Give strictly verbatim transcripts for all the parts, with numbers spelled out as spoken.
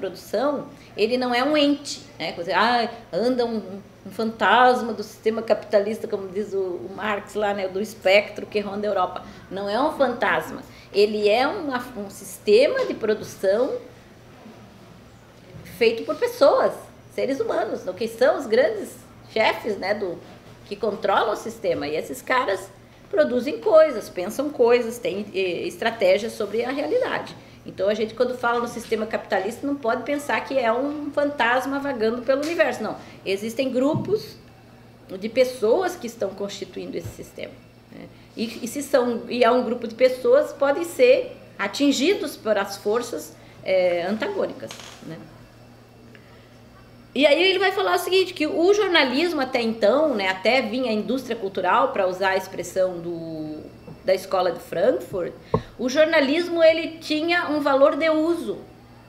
produção, ele não é um ente, né? Quer dizer, ah, anda um, um fantasma do sistema capitalista, como diz o, o Marx lá, né? Do espectro que ronda a Europa. Não é um fantasma, ele é uma, um sistema de produção feito por pessoas, seres humanos, no que são os grandes chefes, né, do, que controlam o sistema. E esses caras produzem coisas, pensam coisas, têm eh, estratégias sobre a realidade. Então a gente, quando fala no sistema capitalista, não pode pensar que é um fantasma vagando pelo universo. Não, existem grupos de pessoas que estão constituindo esse sistema, né? E, e se são, e há um grupo de pessoas, podem ser atingidos por as forças eh, antagônicas, né? E aí ele vai falar o seguinte, que o jornalismo até então, né, até vinha a indústria cultural, para usar a expressão do, da escola de Frankfurt, o jornalismo ele tinha um valor de uso.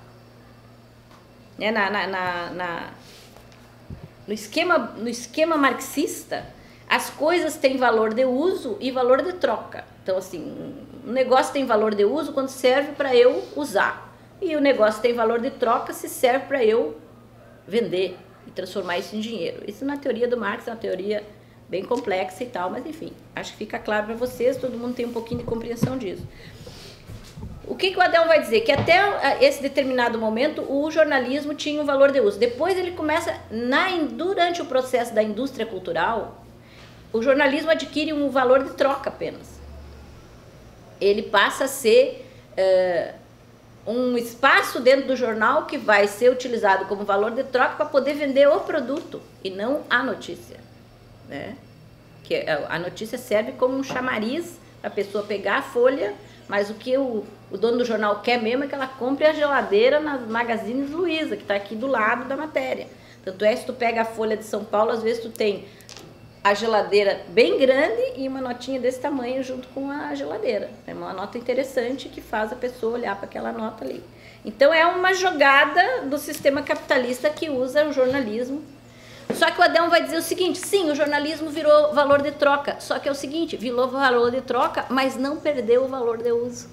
Né, na, na, na, na, no, esquema, no esquema marxista, as coisas têm valor de uso e valor de troca. Então, assim, um negócio tem valor de uso quando serve para eu usar. E o negócio tem valor de troca se serve para eu vender e transformar isso em dinheiro. Isso na teoria do Marx é uma teoria bem complexa e tal, mas enfim, acho que fica claro para vocês, todo mundo tem um pouquinho de compreensão disso. O que, que o Adel vai dizer? Que até esse determinado momento o jornalismo tinha um valor de uso. Depois ele começa, na, durante o processo da indústria cultural, o jornalismo adquire um valor de troca apenas. Ele passa a ser Uh, um espaço dentro do jornal que vai ser utilizado como valor de troca para poder vender o produto e não a notícia, né? Que a notícia serve como um chamariz para a pessoa pegar a folha, mas o que o, o dono do jornal quer mesmo é que ela compre a geladeira nas Magazines Luiza, que está aqui do lado da matéria. Tanto é, se tu pega a Folha de São Paulo, às vezes tu tem a geladeira bem grande e uma notinha desse tamanho junto com a geladeira. É uma nota interessante que faz a pessoa olhar para aquela nota ali. Então é uma jogada do sistema capitalista que usa o jornalismo. Só que o Adão vai dizer o seguinte, sim, o jornalismo virou valor de troca, só que é o seguinte, virou valor de troca, mas não perdeu o valor de uso.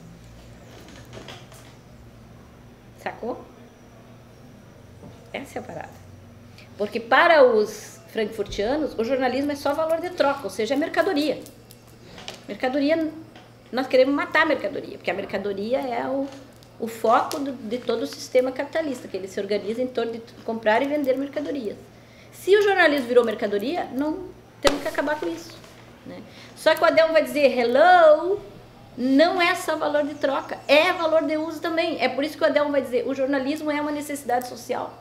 Sacou? Essa é a parada. Porque para os frankfurtianos, o jornalismo é só valor de troca, ou seja, é mercadoria. Mercadoria, nós queremos matar a mercadoria, porque a mercadoria é o, o foco do, de todo o sistema capitalista, que ele se organiza em torno de comprar e vender mercadorias. Se o jornalismo virou mercadoria, não temos que acabar com isso, né? Só que o Adão vai dizer, hello, não é só valor de troca, é valor de uso também. É por isso que o Adão vai dizer, o jornalismo é uma necessidade social.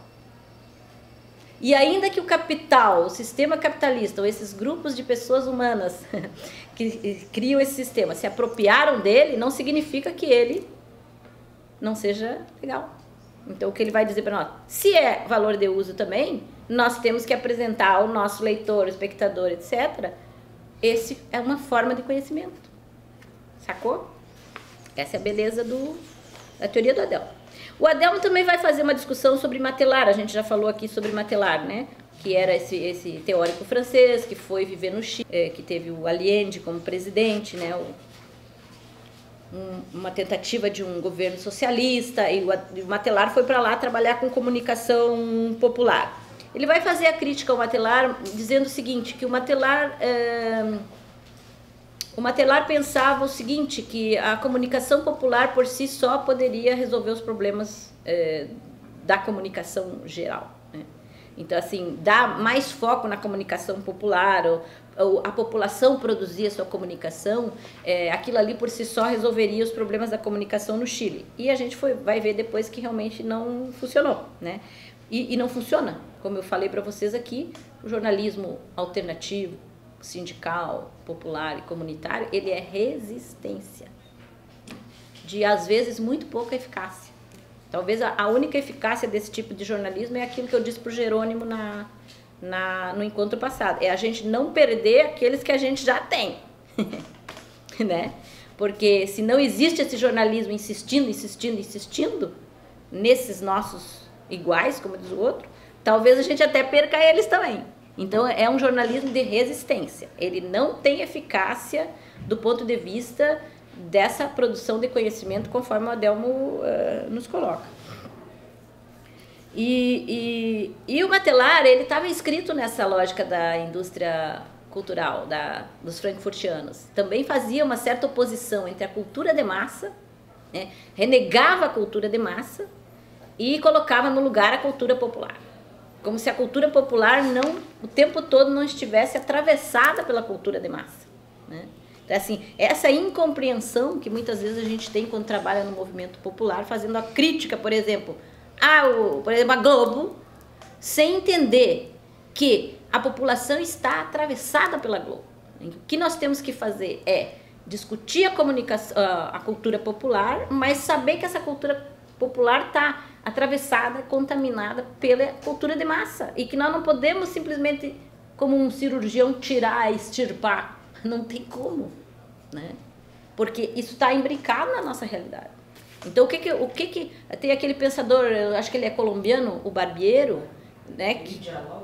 E ainda que o capital, o sistema capitalista, ou esses grupos de pessoas humanas que criam esse sistema se apropriaram dele, não significa que ele não seja legal. Então, o que ele vai dizer para nós? Se é valor de uso também, nós temos que apresentar ao nosso leitor, espectador, etcétera, esse é uma forma de conhecimento. Sacou? Essa é a beleza do, da teoria do Adel. O Adelmo também vai fazer uma discussão sobre Matelar, a gente já falou aqui sobre Matelar, né? Que era esse, esse teórico francês que foi viver no Chile, é, que teve o Allende como presidente, né? O, um, uma tentativa de um governo socialista, e o, o Matelar foi para lá trabalhar com comunicação popular. Ele vai fazer a crítica ao Matelar dizendo o seguinte, que o Matelar... É, O Matelar pensava o seguinte, que a comunicação popular por si só poderia resolver os problemas é, da comunicação geral, né? Então, assim, dar mais foco na comunicação popular, ou, ou a população produzia sua comunicação, é, aquilo ali por si só resolveria os problemas da comunicação no Chile. E a gente foi, vai ver depois que realmente não funcionou, né? E, e não funciona, como eu falei para vocês aqui, o jornalismo alternativo, sindical, popular e comunitário, ele é resistência, de às vezes muito pouca eficácia. Talvez a, a única eficácia desse tipo de jornalismo é aquilo que eu disse para o Jerônimo na, na, no encontro passado, é a gente não perder aqueles que a gente já tem, né? Porque se não existe esse jornalismo insistindo, insistindo, insistindo, nesses nossos iguais, como diz o outro, talvez a gente até perca eles também. Então, é um jornalismo de resistência. Ele não tem eficácia do ponto de vista dessa produção de conhecimento, conforme o Adelmo uh, nos coloca. E, e, e o Batelar, ele estava inscrito nessa lógica da indústria cultural, da, dos frankfurtianos. Também fazia uma certa oposição entre a cultura de massa, né, renegava a cultura de massa e colocava no lugar a cultura popular. Como se a cultura popular não, o tempo todo não estivesse atravessada pela cultura de massa, né? Então, assim, essa incompreensão que muitas vezes a gente tem quando trabalha no movimento popular, fazendo a crítica, por exemplo, ao, por exemplo, a Globo, sem entender que a população está atravessada pela Globo. O que nós temos que fazer é discutir a comunicação, a cultura popular, mas saber que essa cultura popular está atravessada, contaminada pela cultura de massa e que nós não podemos simplesmente, como um cirurgião, tirar, extirpar. Não tem como, né? Porque isso está imbricado na nossa realidade. Então, o que que, o que que... Tem aquele pensador, eu acho que ele é colombiano, o Barbiero, né? Que,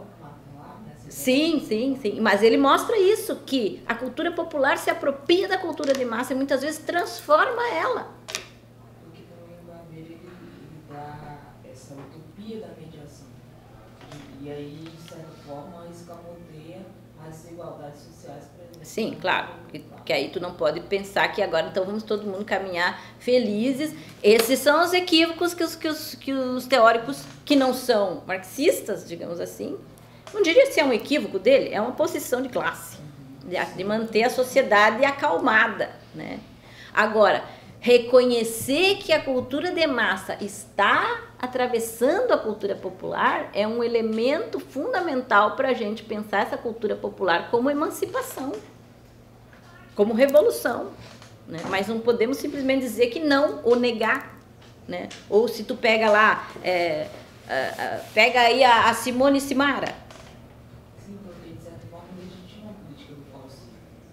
sim, sim, sim. Mas ele mostra isso, que a cultura popular se apropria da cultura de massa e muitas vezes transforma ela. Porque também o Barbiero, ele, ele dá essa utopia da mediação. E, e aí, de certa forma, escamoteia as desigualdades sociais. Sim, claro, porque, porque aí tu não pode pensar que agora então vamos todo mundo caminhar felizes. Esses são os equívocos que os, que os, que os teóricos que não são marxistas, digamos assim, não diria se é um equívoco dele, é uma posição de classe, de, de manter a sociedade acalmada, né? Agora, reconhecer que a cultura de massa está atravessando a cultura popular é um elemento fundamental para a gente pensar essa cultura popular como emancipação, como revolução, né? Mas não podemos simplesmente dizer que não ou negar, né? Ou se tu pega lá, é, a, a, pega aí a, a Simone Simara. Sim, porque de certa forma legitima a política do falso.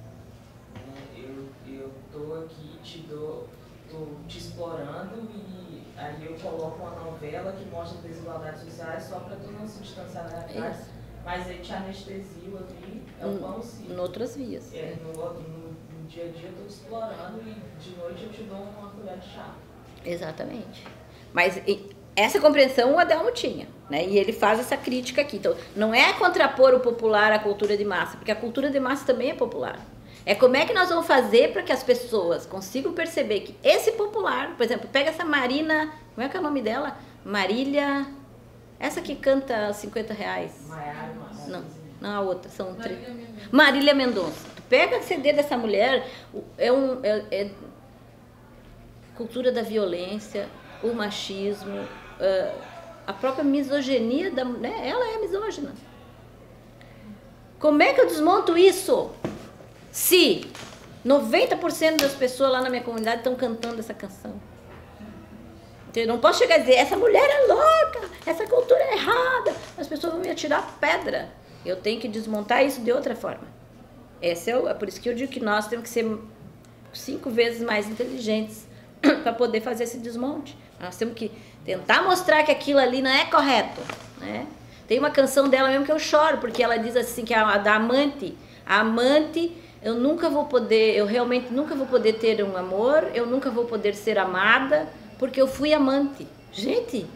Eu, eu tô aqui, te dou, tô te explorando e aí eu coloco uma novela que mostra desigualdades sociais só para tu não se distanciar da realidade, mas aí te anestesio ali, é o pão sim. Em outras vias. É, no, no, no dia a dia eu tô te explorando e de noite eu te dou uma colher de chá. Exatamente. Mas essa compreensão o Adelmo tinha, né? E ele faz essa crítica aqui. Então, não é contrapor o popular à cultura de massa, porque a cultura de massa também é popular. É como é que nós vamos fazer para que as pessoas consigam perceber que esse popular, por exemplo, pega essa Marina, como é que é o nome dela? Marília, essa que canta cinquenta reais. Maiara, não, não a outra, são três. Marília Mendonça. Tu pega o C D dessa mulher, é um é, é cultura da violência, o machismo, a própria misoginia da mulher, né? Ela é misógina. Como é que eu desmonto isso? Se noventa por cento das pessoas lá na minha comunidade estão cantando essa canção. Eu não posso chegar e dizer, essa mulher é louca, essa cultura é errada, as pessoas vão me atirar pedra. Eu tenho que desmontar isso de outra forma. Esse é, o, é por isso que eu digo que nós temos que ser cinco vezes mais inteligentes para poder fazer esse desmonte. Nós temos que tentar mostrar que aquilo ali não é correto, né? Tem uma canção dela mesmo que eu choro, porque ela diz assim, que a, a da amante, a amante, eu nunca vou poder, eu realmente nunca vou poder ter um amor, eu nunca vou poder ser amada, porque eu fui amante. Gente,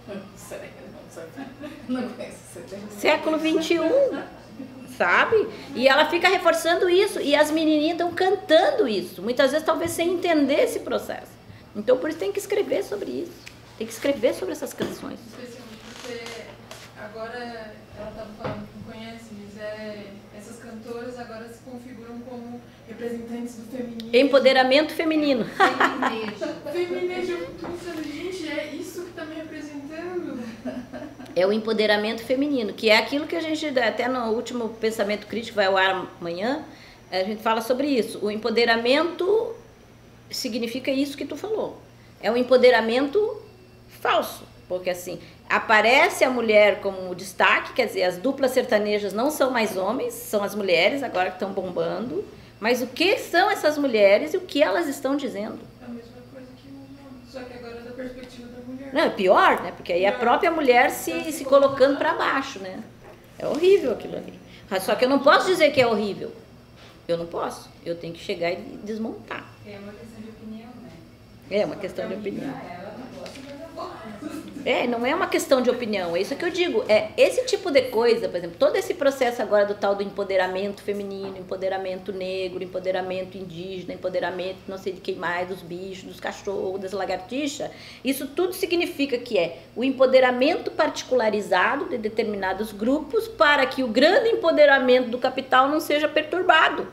não conheço esse termo. século vinte e um, sabe? E ela fica reforçando isso, e as menininhas estão cantando isso, muitas vezes talvez sem entender esse processo. Então, por isso tem que escrever sobre isso, tem que escrever sobre essas canções. Especialmente porque agora ela estava falando que não conhece, mas é, essas cantoras agora se configuram como representantes do feminismo. Empoderamento feminino. Feminismo. Eu tô pensando, gente, é isso que está me representando? É o empoderamento feminino, que é aquilo que a gente, até no último Pensamento Crítico, vai ao ar amanhã, a gente fala sobre isso. O empoderamento significa isso que tu falou. É um empoderamento falso, porque assim, aparece a mulher como destaque, quer dizer, as duplas sertanejas não são mais homens, são as mulheres agora que estão bombando, mas o que são essas mulheres e o que elas estão dizendo? É a mesma coisa que o homem, só que agora da perspectiva da mulher. Não, é pior, né? Porque aí a própria mulher se, se colocando para baixo, né? É horrível aquilo ali. Só que eu não posso dizer que é horrível. Eu não posso. Eu tenho que chegar e desmontar. É uma questão de opinião, né? É uma questão de opinião. Ela não gosta, mas ela É, não é uma questão de opinião, é isso que eu digo. É esse tipo de coisa, por exemplo, todo esse processo agora do tal do empoderamento feminino, empoderamento negro, empoderamento indígena, empoderamento não sei de quem mais, dos bichos, dos cachorros, das lagartixas, isso tudo significa que é o empoderamento particularizado de determinados grupos para que o grande empoderamento do capital não seja perturbado.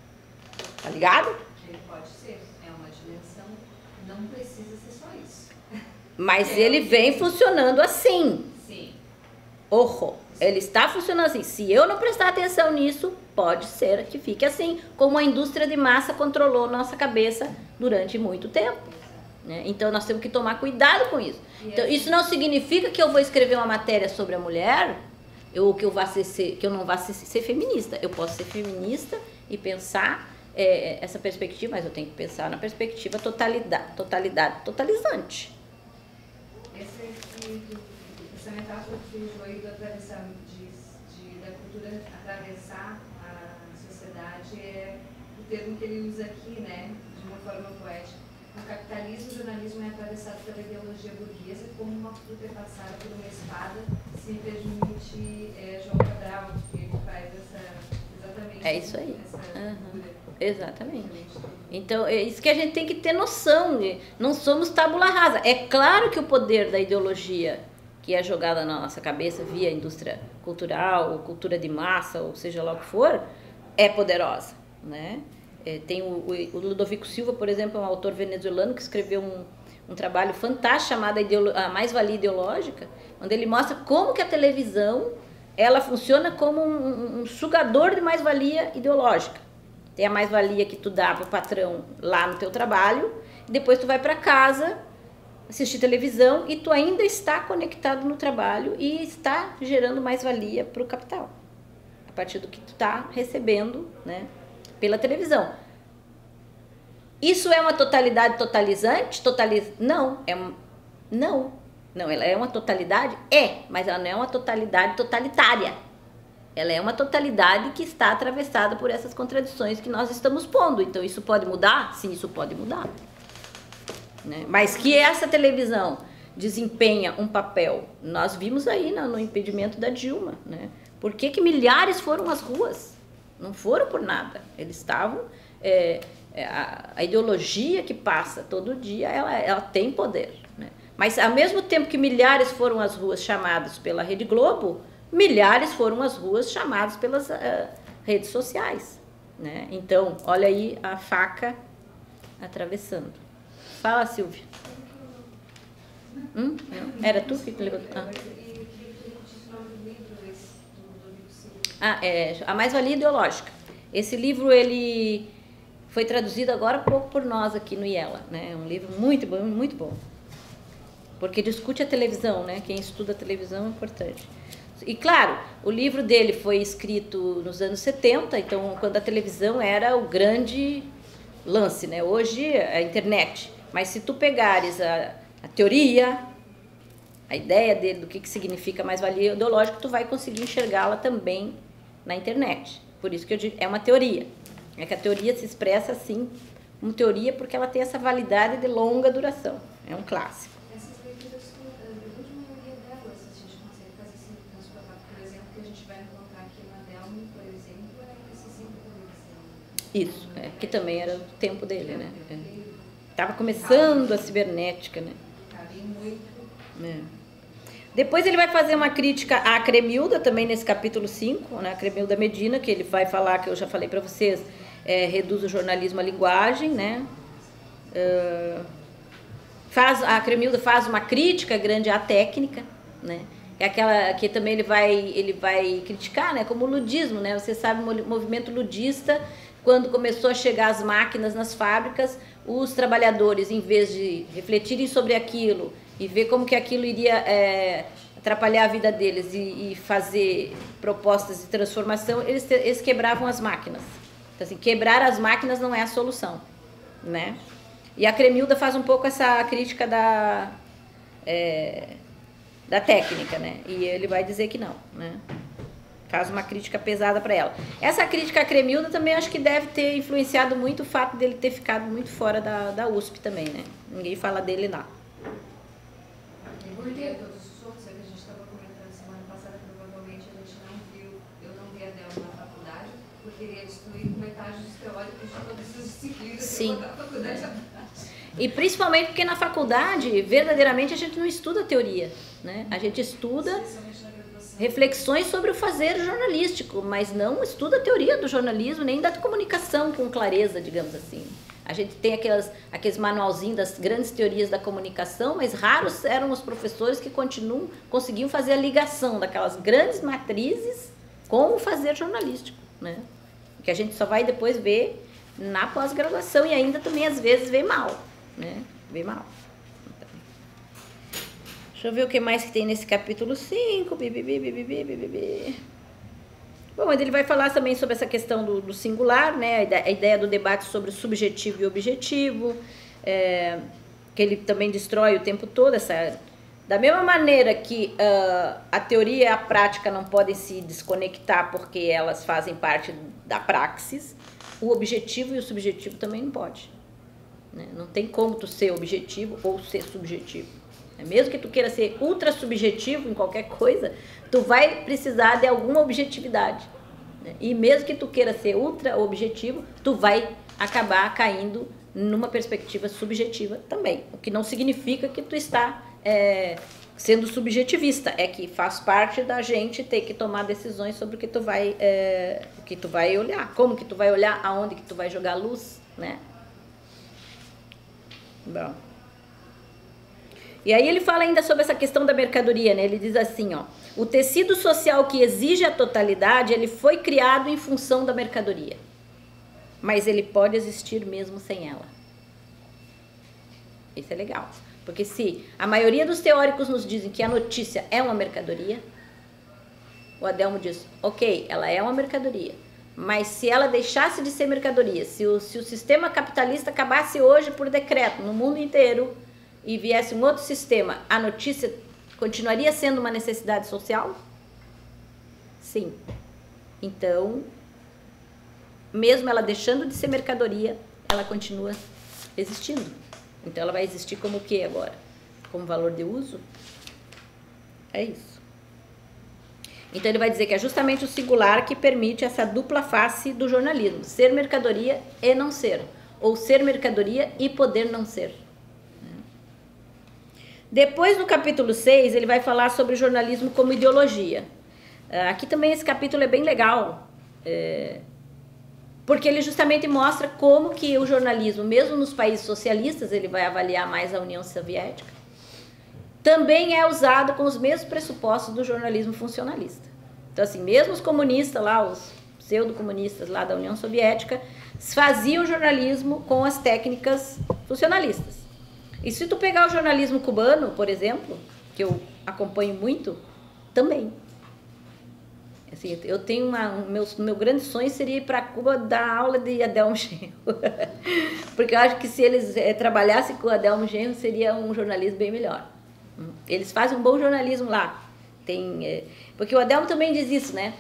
Tá ligado? Ele pode ser, é uma dimensão, não precisa ser só isso. Mas é, ele vem funcionando assim. Sim. Ojo, ele está funcionando assim. Se eu não prestar atenção nisso, pode ser que fique assim, como a indústria de massa controlou nossa cabeça durante muito tempo. Né? Então nós temos que tomar cuidado com isso. Então, isso não significa que eu vou escrever uma matéria sobre a mulher, ou que eu, vá ser, que eu não vá ser, ser feminista. Eu posso ser feminista e pensar é, essa perspectiva, mas eu tenho que pensar na perspectiva totalidade, totalidade totalizante. Essa, esse, essa metáfora que você usou aí do atravessar, de, de, da cultura atravessar a sociedade é o termo que ele usa aqui, né, de uma forma poética. O capitalismo, o jornalismo é atravessado pela ideologia burguesa como uma fruta é passada por uma espada, se permite é, João Cabral, que ele faz essa, exatamente é isso aí. Essa uhum. Exatamente. Então, é isso que a gente tem que ter noção. Não somos tábula rasa. É claro que o poder da ideologia que é jogada na nossa cabeça via indústria cultural, ou cultura de massa, ou seja lá o que for, é poderosa, né? É, tem o, o Ludovico Silva, por exemplo, é um autor venezuelano que escreveu um, um trabalho fantástico chamado A Mais-Valia Ideológica, onde ele mostra como que a televisão ela funciona como um, um sugador de mais-valia ideológica. Tem a mais-valia que tu dá pro patrão lá no teu trabalho, e depois tu vai para casa assistir televisão e tu ainda está conectado no trabalho e está gerando mais-valia para o capital, a partir do que tu está recebendo, né, pela televisão. Isso é uma totalidade totalizante? Totaliz... Não, é um... não, não, ela é uma totalidade? É, mas ela não é uma totalidade totalitária. Ela é uma totalidade que está atravessada por essas contradições que nós estamos pondo. Então, isso pode mudar? Sim, isso pode mudar. Né? Mas que essa televisão desempenha um papel, nós vimos aí no, no impedimento da Dilma. Né? Por que que milhares foram às ruas? Não foram por nada. Eles estavam... É, a, a ideologia que passa todo dia, ela, ela tem poder. Né? Mas, ao mesmo tempo que milhares foram às ruas chamados pela Rede Globo, milhares foram às ruas chamados pelas uh, redes sociais, né? Então, olha aí a faca atravessando. Fala, Silvia. Hum? Não? Era tu que levantou? Ah, ah é A Mais-Valia Ideológica. Esse livro, ele foi traduzido agora há pouco por nós aqui no IELA, né? É um livro muito bom, muito bom. Porque discute a televisão, né? Quem estuda a televisão é importante. E claro, o livro dele foi escrito nos anos setenta, então quando a televisão era o grande lance, né? Hoje é a internet. Mas se tu pegares a, a teoria, a ideia dele do que, que significa mais-valia ideológica, tu vai conseguir enxergá-la também na internet. Por isso que eu digo, é uma teoria. É que a teoria se expressa assim, como teoria, porque ela tem essa validade de longa duração. É um clássico. Isso, é, que também era o tempo dele, né? Estava é. começando a cibernética, né? É. Depois ele vai fazer uma crítica à Cremilda, também nesse capítulo cinco, né? A Cremilda Medina, que ele vai falar, que eu já falei para vocês, é, reduz o jornalismo à linguagem, né? Uh, faz, a Cremilda faz uma crítica grande à técnica, né? É aquela que também ele vai, ele vai criticar, né? Como o ludismo, né? Você sabe, o movimento ludista, quando começou a chegar as máquinas nas fábricas, os trabalhadores, em vez de refletirem sobre aquilo e ver como que aquilo iria é, atrapalhar a vida deles e, e fazer propostas de transformação, eles, eles quebravam as máquinas. Então, assim, quebrar as máquinas não é a solução, né? E a Cremilda faz um pouco essa crítica da, é, da técnica, né? E ele vai dizer que não, né? Faz uma crítica pesada para ela. Essa crítica à Cremilda também acho que deve ter influenciado muito o fato dele ter ficado muito fora da, da U S P também, né? Ninguém fala dele lá. leria todos os outros, é que a gente estava comentando semana passada, provavelmente a gente não viu, eu não vi a Delma na faculdade, porque iria destruir metade dos teóricos de todas as disciplinas. Sim. Da faculdade. E principalmente porque na faculdade, verdadeiramente, a gente não estuda teoria, né? A gente estuda reflexões sobre o fazer jornalístico, mas não estuda a teoria do jornalismo, nem da comunicação com clareza, digamos assim. A gente tem aquelas, aqueles manualzinhos das grandes teorias da comunicação, mas raros eram os professores que continuam, conseguiam fazer a ligação daquelas grandes matrizes com o fazer jornalístico, né? Que a gente só vai depois ver na pós-graduação e ainda também às vezes vê mal, né? Vê mal. Deixa eu ver o que mais que tem nesse capítulo cinco. Bibibi, bibibi, bibibi. Bom, ele vai falar também sobre essa questão do, do singular, né? A ideia do debate sobre o subjetivo e objetivo, é, que ele também destrói o tempo todo. Essa, da mesma maneira que uh, a teoria e a prática não podem se desconectar porque elas fazem parte da praxis, o objetivo e o subjetivo também não pode, né? Não tem como tu ser objetivo ou ser subjetivo. Mesmo que tu queira ser ultra subjetivo em qualquer coisa, tu vai precisar de alguma objetividade, né? E mesmo que tu queira ser ultra objetivo, tu vai acabar caindo numa perspectiva subjetiva também. O que não significa que tu está é, sendo subjetivista, é que faz parte da gente ter que tomar decisões sobre o que tu vai, é, o que tu vai olhar, como que tu vai olhar, aonde que tu vai jogar luz, né? Bom. E aí ele fala ainda sobre essa questão da mercadoria, né? Ele diz assim, ó, o tecido social que exige a totalidade, ele foi criado em função da mercadoria, mas ele pode existir mesmo sem ela. Isso é legal, porque se a maioria dos teóricos nos dizem que a notícia é uma mercadoria, o Adelmo diz, ok, ela é uma mercadoria, mas se ela deixasse de ser mercadoria, se o, se o sistema capitalista acabasse hoje por decreto no mundo inteiro, e viesse um outro sistema, a notícia continuaria sendo uma necessidade social? Sim. Então, mesmo ela deixando de ser mercadoria, ela continua existindo. Então, ela vai existir como o que agora? Como valor de uso? É isso. Então, ele vai dizer que é justamente o singular que permite essa dupla face do jornalismo. Ser mercadoria e não ser. Ou ser mercadoria e poder não ser. Depois, no capítulo seis, ele vai falar sobre o jornalismo como ideologia. Aqui também esse capítulo é bem legal, é, porque ele justamente mostra como que o jornalismo, mesmo nos países socialistas, ele vai avaliar mais a União Soviética, também é usado com os mesmos pressupostos do jornalismo funcionalista. Então, assim, mesmo os comunistas lá, os pseudo-comunistas lá da União Soviética, faziam jornalismo com as técnicas funcionalistas. E se tu pegar o jornalismo cubano, por exemplo, que eu acompanho muito, também. Assim, eu tenho uma, um meu, meu grande sonho seria ir para Cuba dar aula de Adelmo Genro. Porque eu acho que se eles é, trabalhassem com o Adelmo Genro, seria um jornalismo bem melhor. Eles fazem um bom jornalismo lá. Tem, é, porque o Adelmo também diz isso, né?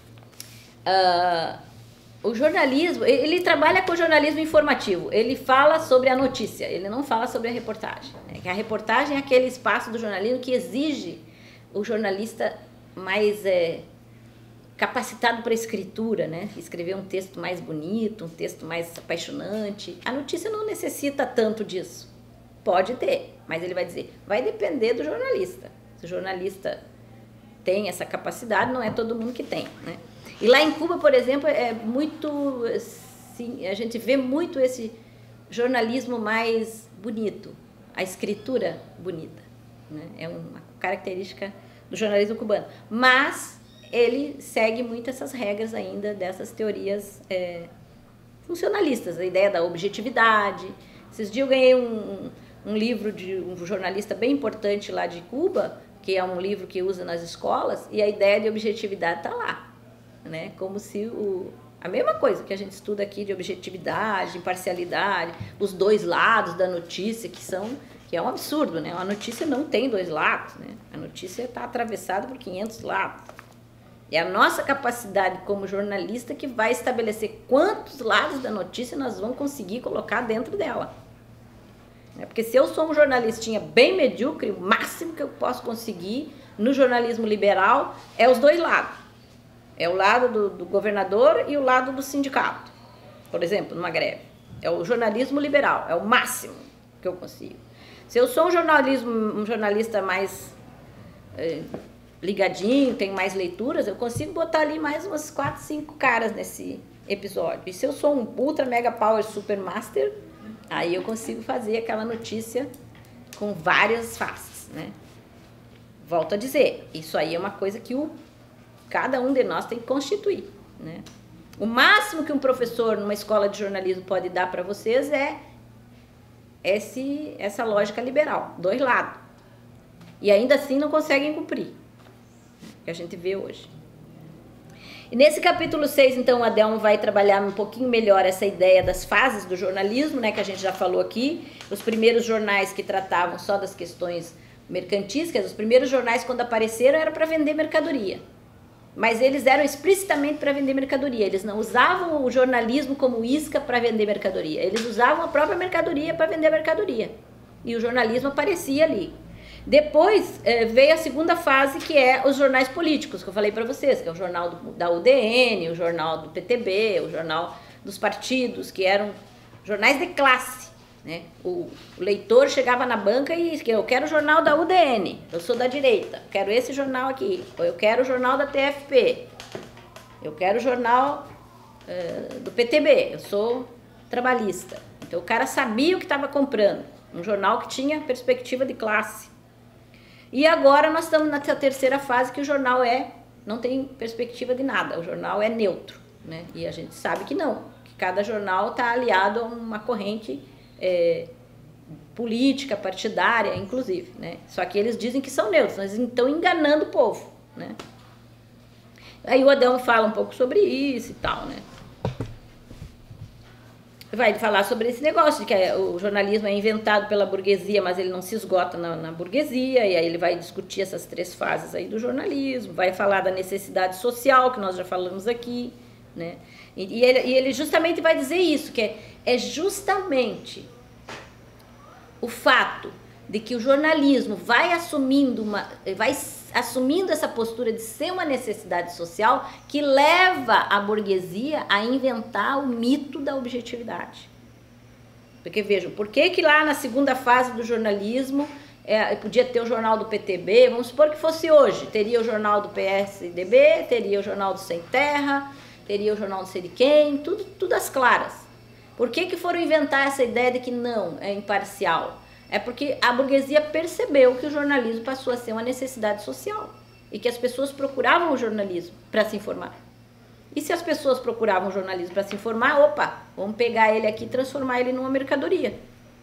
Uh, O jornalismo, ele trabalha com o jornalismo informativo, ele fala sobre a notícia, ele não fala sobre a reportagem. Né? A reportagem é aquele espaço do jornalismo que exige o jornalista mais é, capacitado para a escritura, né? Escrever um texto mais bonito, um texto mais apaixonante. A notícia não necessita tanto disso. Pode ter, mas ele vai dizer, vai depender do jornalista. Se o jornalista tem essa capacidade, não é todo mundo que tem, né? E lá em Cuba, por exemplo, é muito, assim, a gente vê muito esse jornalismo mais bonito, a escritura bonita, né? É uma característica do jornalismo cubano. Mas ele segue muito essas regras ainda dessas teorias é, funcionalistas, a ideia da objetividade. Esses dias eu ganhei um, um livro de um jornalista bem importante lá de Cuba, que é um livro que usa nas escolas, e a ideia de objetividade está lá. Né? Como se o, a mesma coisa que a gente estuda aqui de objetividade, imparcialidade, os dois lados da notícia, que são, que é um absurdo, né? A notícia não tem dois lados, né? A notícia está atravessada por quinhentos lados. É a nossa capacidade como jornalista que vai estabelecer quantos lados da notícia nós vamos conseguir colocar dentro dela. Né? Porque se eu sou um jornalistinha bem medíocre, o máximo que eu posso conseguir no jornalismo liberal é os dois lados. É o lado do, do governador e o lado do sindicato, por exemplo, numa greve. É o jornalismo liberal, é o máximo que eu consigo. Se eu sou um, jornalismo, um jornalista mais é, ligadinho, tenho mais leituras, eu consigo botar ali mais umas quatro, cinco caras nesse episódio. E se eu sou um ultra mega power super master, aí eu consigo fazer aquela notícia com várias faces, né? Volto a dizer, isso aí é uma coisa que o, cada um de nós tem que constituir, né? O máximo que um professor numa escola de jornalismo pode dar para vocês é esse, essa lógica liberal, dois lados. E ainda assim não conseguem cumprir, que a gente vê hoje. E nesse capítulo seis, então, o Adelmo vai trabalhar um pouquinho melhor essa ideia das fases do jornalismo, né, que a gente já falou aqui. Os primeiros jornais que tratavam só das questões mercantis, os primeiros jornais, quando apareceram, era para vender mercadoria. Mas eles eram explicitamente para vender mercadoria. Eles não usavam o jornalismo como isca para vender mercadoria. Eles usavam a própria mercadoria para vender mercadoria. E o jornalismo aparecia ali. Depois eh, veio a segunda fase, que é os jornais políticos, que eu falei para vocês, que é o jornal do, da U D N, o jornal do P T B, o jornal dos partidos, que eram jornais de classe, né? O, o leitor chegava na banca e dizia: eu quero o jornal da U D N, eu sou da direita, quero esse jornal aqui, ou eu quero o jornal da T F P, eu quero o jornal eh, do P T B, eu sou trabalhista. Então o cara sabia o que estava comprando, um jornal que tinha perspectiva de classe. E agora nós estamos nessa terceira fase, que o jornal é, não tem perspectiva de nada, o jornal é neutro, né? E a gente sabe que não, que cada jornal está aliado a uma corrente é, política, partidária, inclusive, né? Só que eles dizem que são neutros, mas estão enganando o povo, né? Aí o Adelmo fala um pouco sobre isso e tal, né? Vai falar sobre esse negócio de que o jornalismo é inventado pela burguesia, mas ele não se esgota na, na burguesia, e aí ele vai discutir essas três fases aí do jornalismo, vai falar da necessidade social, que nós já falamos aqui, né? E, e, ele, e ele justamente vai dizer isso, que é, é justamente o fato de que o jornalismo vai assumindo, uma, vai assumindo essa postura de ser uma necessidade social que leva a burguesia a inventar o mito da objetividade. Porque vejam, por que que lá na segunda fase do jornalismo é, podia ter o jornal do P T B, vamos supor que fosse hoje, teria o jornal do P S D B, teria o jornal do Sem Terra, teria o jornal do sei de quem, tudo, tudo às claras. Por que que foram inventar essa ideia de que não, é imparcial? É porque a burguesia percebeu que o jornalismo passou a ser uma necessidade social e que as pessoas procuravam o jornalismo para se informar. E se as pessoas procuravam o jornalismo para se informar, opa, vamos pegar ele aqui e transformar ele numa mercadoria.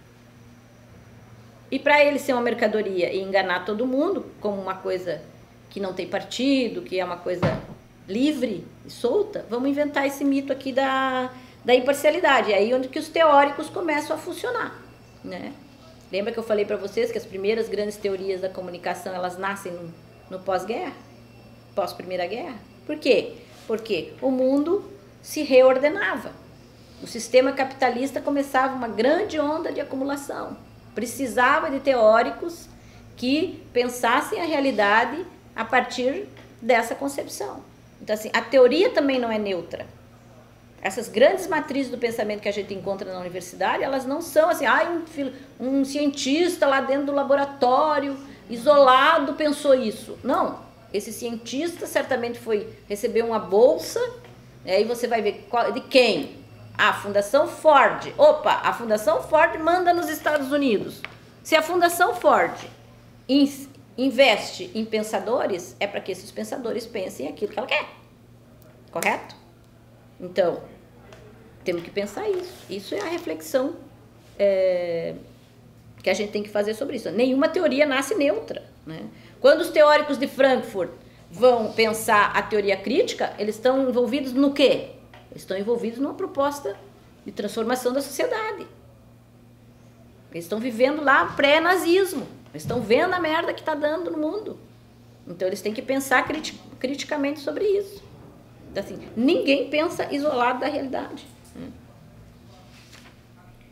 E para ele ser uma mercadoria e enganar todo mundo, como uma coisa que não tem partido, que é uma coisa livre e solta, vamos inventar esse mito aqui da, da imparcialidade. É aí onde que os teóricos começam a funcionar, né? Lembra que eu falei para vocês que as primeiras grandes teorias da comunicação, elas nascem no, no pós-guerra, pós-primeira guerra? Por quê? Porque o mundo se reordenava. O sistema capitalista começava uma grande onda de acumulação. Precisava de teóricos que pensassem a realidade a partir dessa concepção. Então, assim, a teoria também não é neutra. Essas grandes matrizes do pensamento que a gente encontra na universidade, elas não são assim, ah, um, um cientista lá dentro do laboratório, isolado, pensou isso. Não, esse cientista certamente foi receber uma bolsa, e aí você vai ver qual, de quem? Ah, a Fundação Ford. Opa, a Fundação Ford manda nos Estados Unidos. Se a Fundação Ford in, investe em pensadores, é para que esses pensadores pensem aquilo que ela quer. Correto? Então, temos que pensar isso. Isso é a reflexão é, que a gente tem que fazer sobre isso. Nenhuma teoria nasce neutra, né? Quando os teóricos de Frankfurt vão pensar a teoria crítica, eles estão envolvidos no quê? Eles estão envolvidos numa proposta de transformação da sociedade. Eles estão vivendo lá pré-nazismo. Eles estão vendo a merda que está dando no mundo. Então, eles têm que pensar criti- criticamente sobre isso. Assim, ninguém pensa isolado da realidade.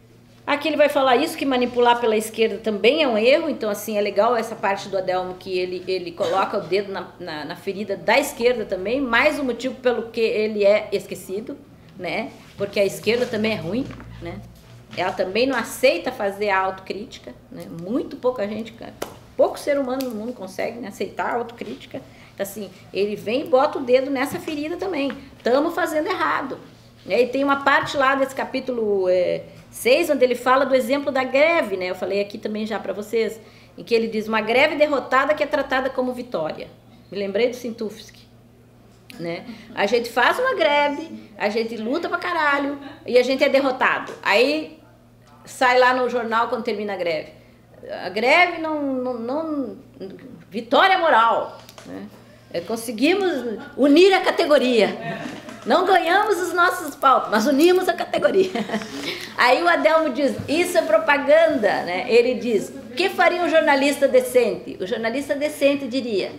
Aqui ele vai falar isso, que manipular pela esquerda também é um erro, então assim, é legal essa parte do Adelmo que ele, ele coloca o dedo na, na, na ferida da esquerda também, mais um motivo pelo que ele é esquecido, né? Porque a esquerda também é ruim, né? Ela também não aceita fazer a autocrítica, né? Muito pouca gente, pouco ser humano no mundo consegue, né, aceitar a autocrítica. Então assim, ele vem e bota o dedo nessa ferida também, estamos fazendo errado. E tem uma parte lá desse capítulo... É, seis, onde ele fala do exemplo da greve, né? Eu falei aqui também já para vocês, em que ele diz uma greve derrotada que é tratada como vitória. Me lembrei do Sintufsky, né? A gente faz uma greve, a gente luta pra caralho e a gente é derrotado. Aí sai lá no jornal quando termina a greve. A greve não... não, não vitória moral, né? Conseguimos unir a categoria. Não ganhamos os nossos pautas, mas unimos a categoria. Aí o Adelmo diz, isso é propaganda, né? Ele diz, o que faria um jornalista decente? O jornalista decente diria,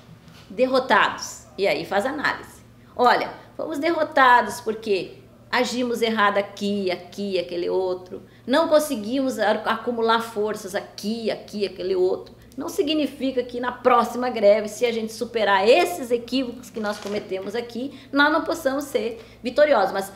derrotados. E aí faz análise. Olha, fomos derrotados porque agimos errado aqui, aqui, aquele outro. Não conseguimos acumular forças aqui, aqui, aquele outro. Não significa que na próxima greve, se a gente superar esses equívocos que nós cometemos aqui, nós não possamos ser vitoriosos. Mas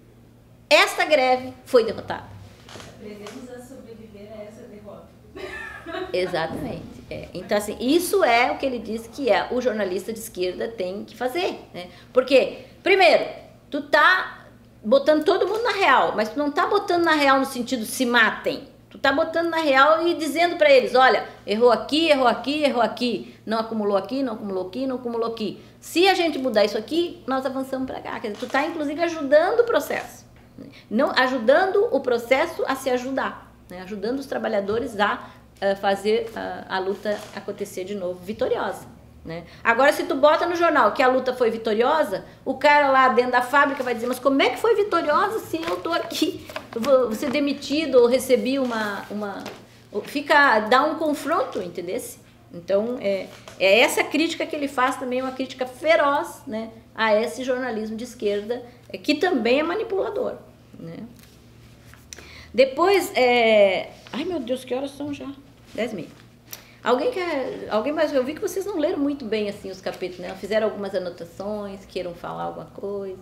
esta greve foi derrotada. Aprendemos a sobreviver a essa derrota. Exatamente. É. Então, assim, isso é o que ele diz que é o jornalista de esquerda tem que fazer, né? Porque, primeiro, tu tá botando todo mundo na real, mas tu não tá botando na real no sentido se matem. Tu tá botando na real e dizendo para eles, olha, errou aqui, errou aqui, errou aqui, não acumulou aqui, não acumulou aqui, não acumulou aqui. Se a gente mudar isso aqui, nós avançamos para cá. Quer dizer, tu tá inclusive ajudando o processo, não ajudando o processo a se ajudar, né? Ajudando os trabalhadores a uh, fazer uh, a luta acontecer de novo vitoriosa, né? Agora, se tu bota no jornal que a luta foi vitoriosa, o cara lá dentro da fábrica vai dizer, mas como é que foi vitoriosa se eu tô aqui, eu vou ser demitido ou recebi uma... uma... Fica, dá um confronto, entendesse? Então, é, é essa crítica que ele faz também, uma crítica feroz, né, a esse jornalismo de esquerda, é, que também é manipulador, né? Depois, é... ai meu Deus, que horas são já? Dez mil. Alguém quer, alguém mais, eu vi que vocês não leram muito bem assim os capítulos, né? Fizeram algumas anotações, queiram falar alguma coisa.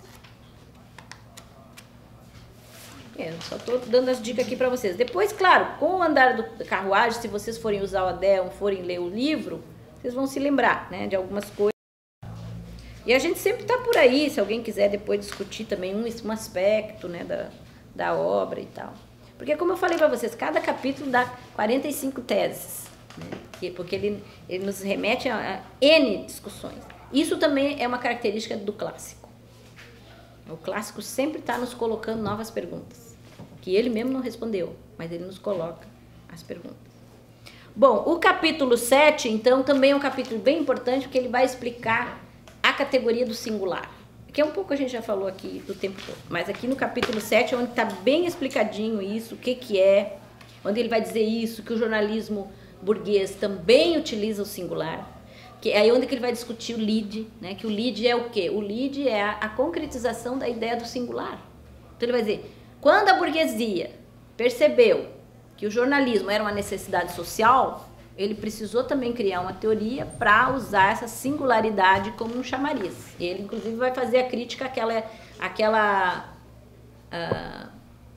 É, eu só estou dando as dicas aqui para vocês. Depois, claro, com o andar do carruagem, se vocês forem usar o Adelmo, forem ler o livro, vocês vão se lembrar, né, de algumas coisas. E a gente sempre está por aí, se alguém quiser depois discutir também um, um aspecto, né, da, da obra e tal. Porque, como eu falei para vocês, cada capítulo dá quarenta e cinco teses. Né? Porque ele, ele nos remete a, a N discussões. Isso também é uma característica do clássico. O clássico sempre está nos colocando novas perguntas, que ele mesmo não respondeu, mas ele nos coloca as perguntas. Bom, o capítulo sete, então, também é um capítulo bem importante, porque ele vai explicar a categoria do singular, que é um pouco a gente já falou aqui do tempo todo, mas aqui no capítulo sete é onde está bem explicadinho isso, o que, que é, onde ele vai dizer isso, que o jornalismo burguês também utiliza o singular, que é aí onde que ele vai discutir o lead, né? Que o lead é o quê? O lead é a, a concretização da ideia do singular. Então ele vai dizer, quando a burguesia percebeu que o jornalismo era uma necessidade social, ele precisou também criar uma teoria para usar essa singularidade como um chamariz. Ele, inclusive, vai fazer a crítica àquela... àquela uh,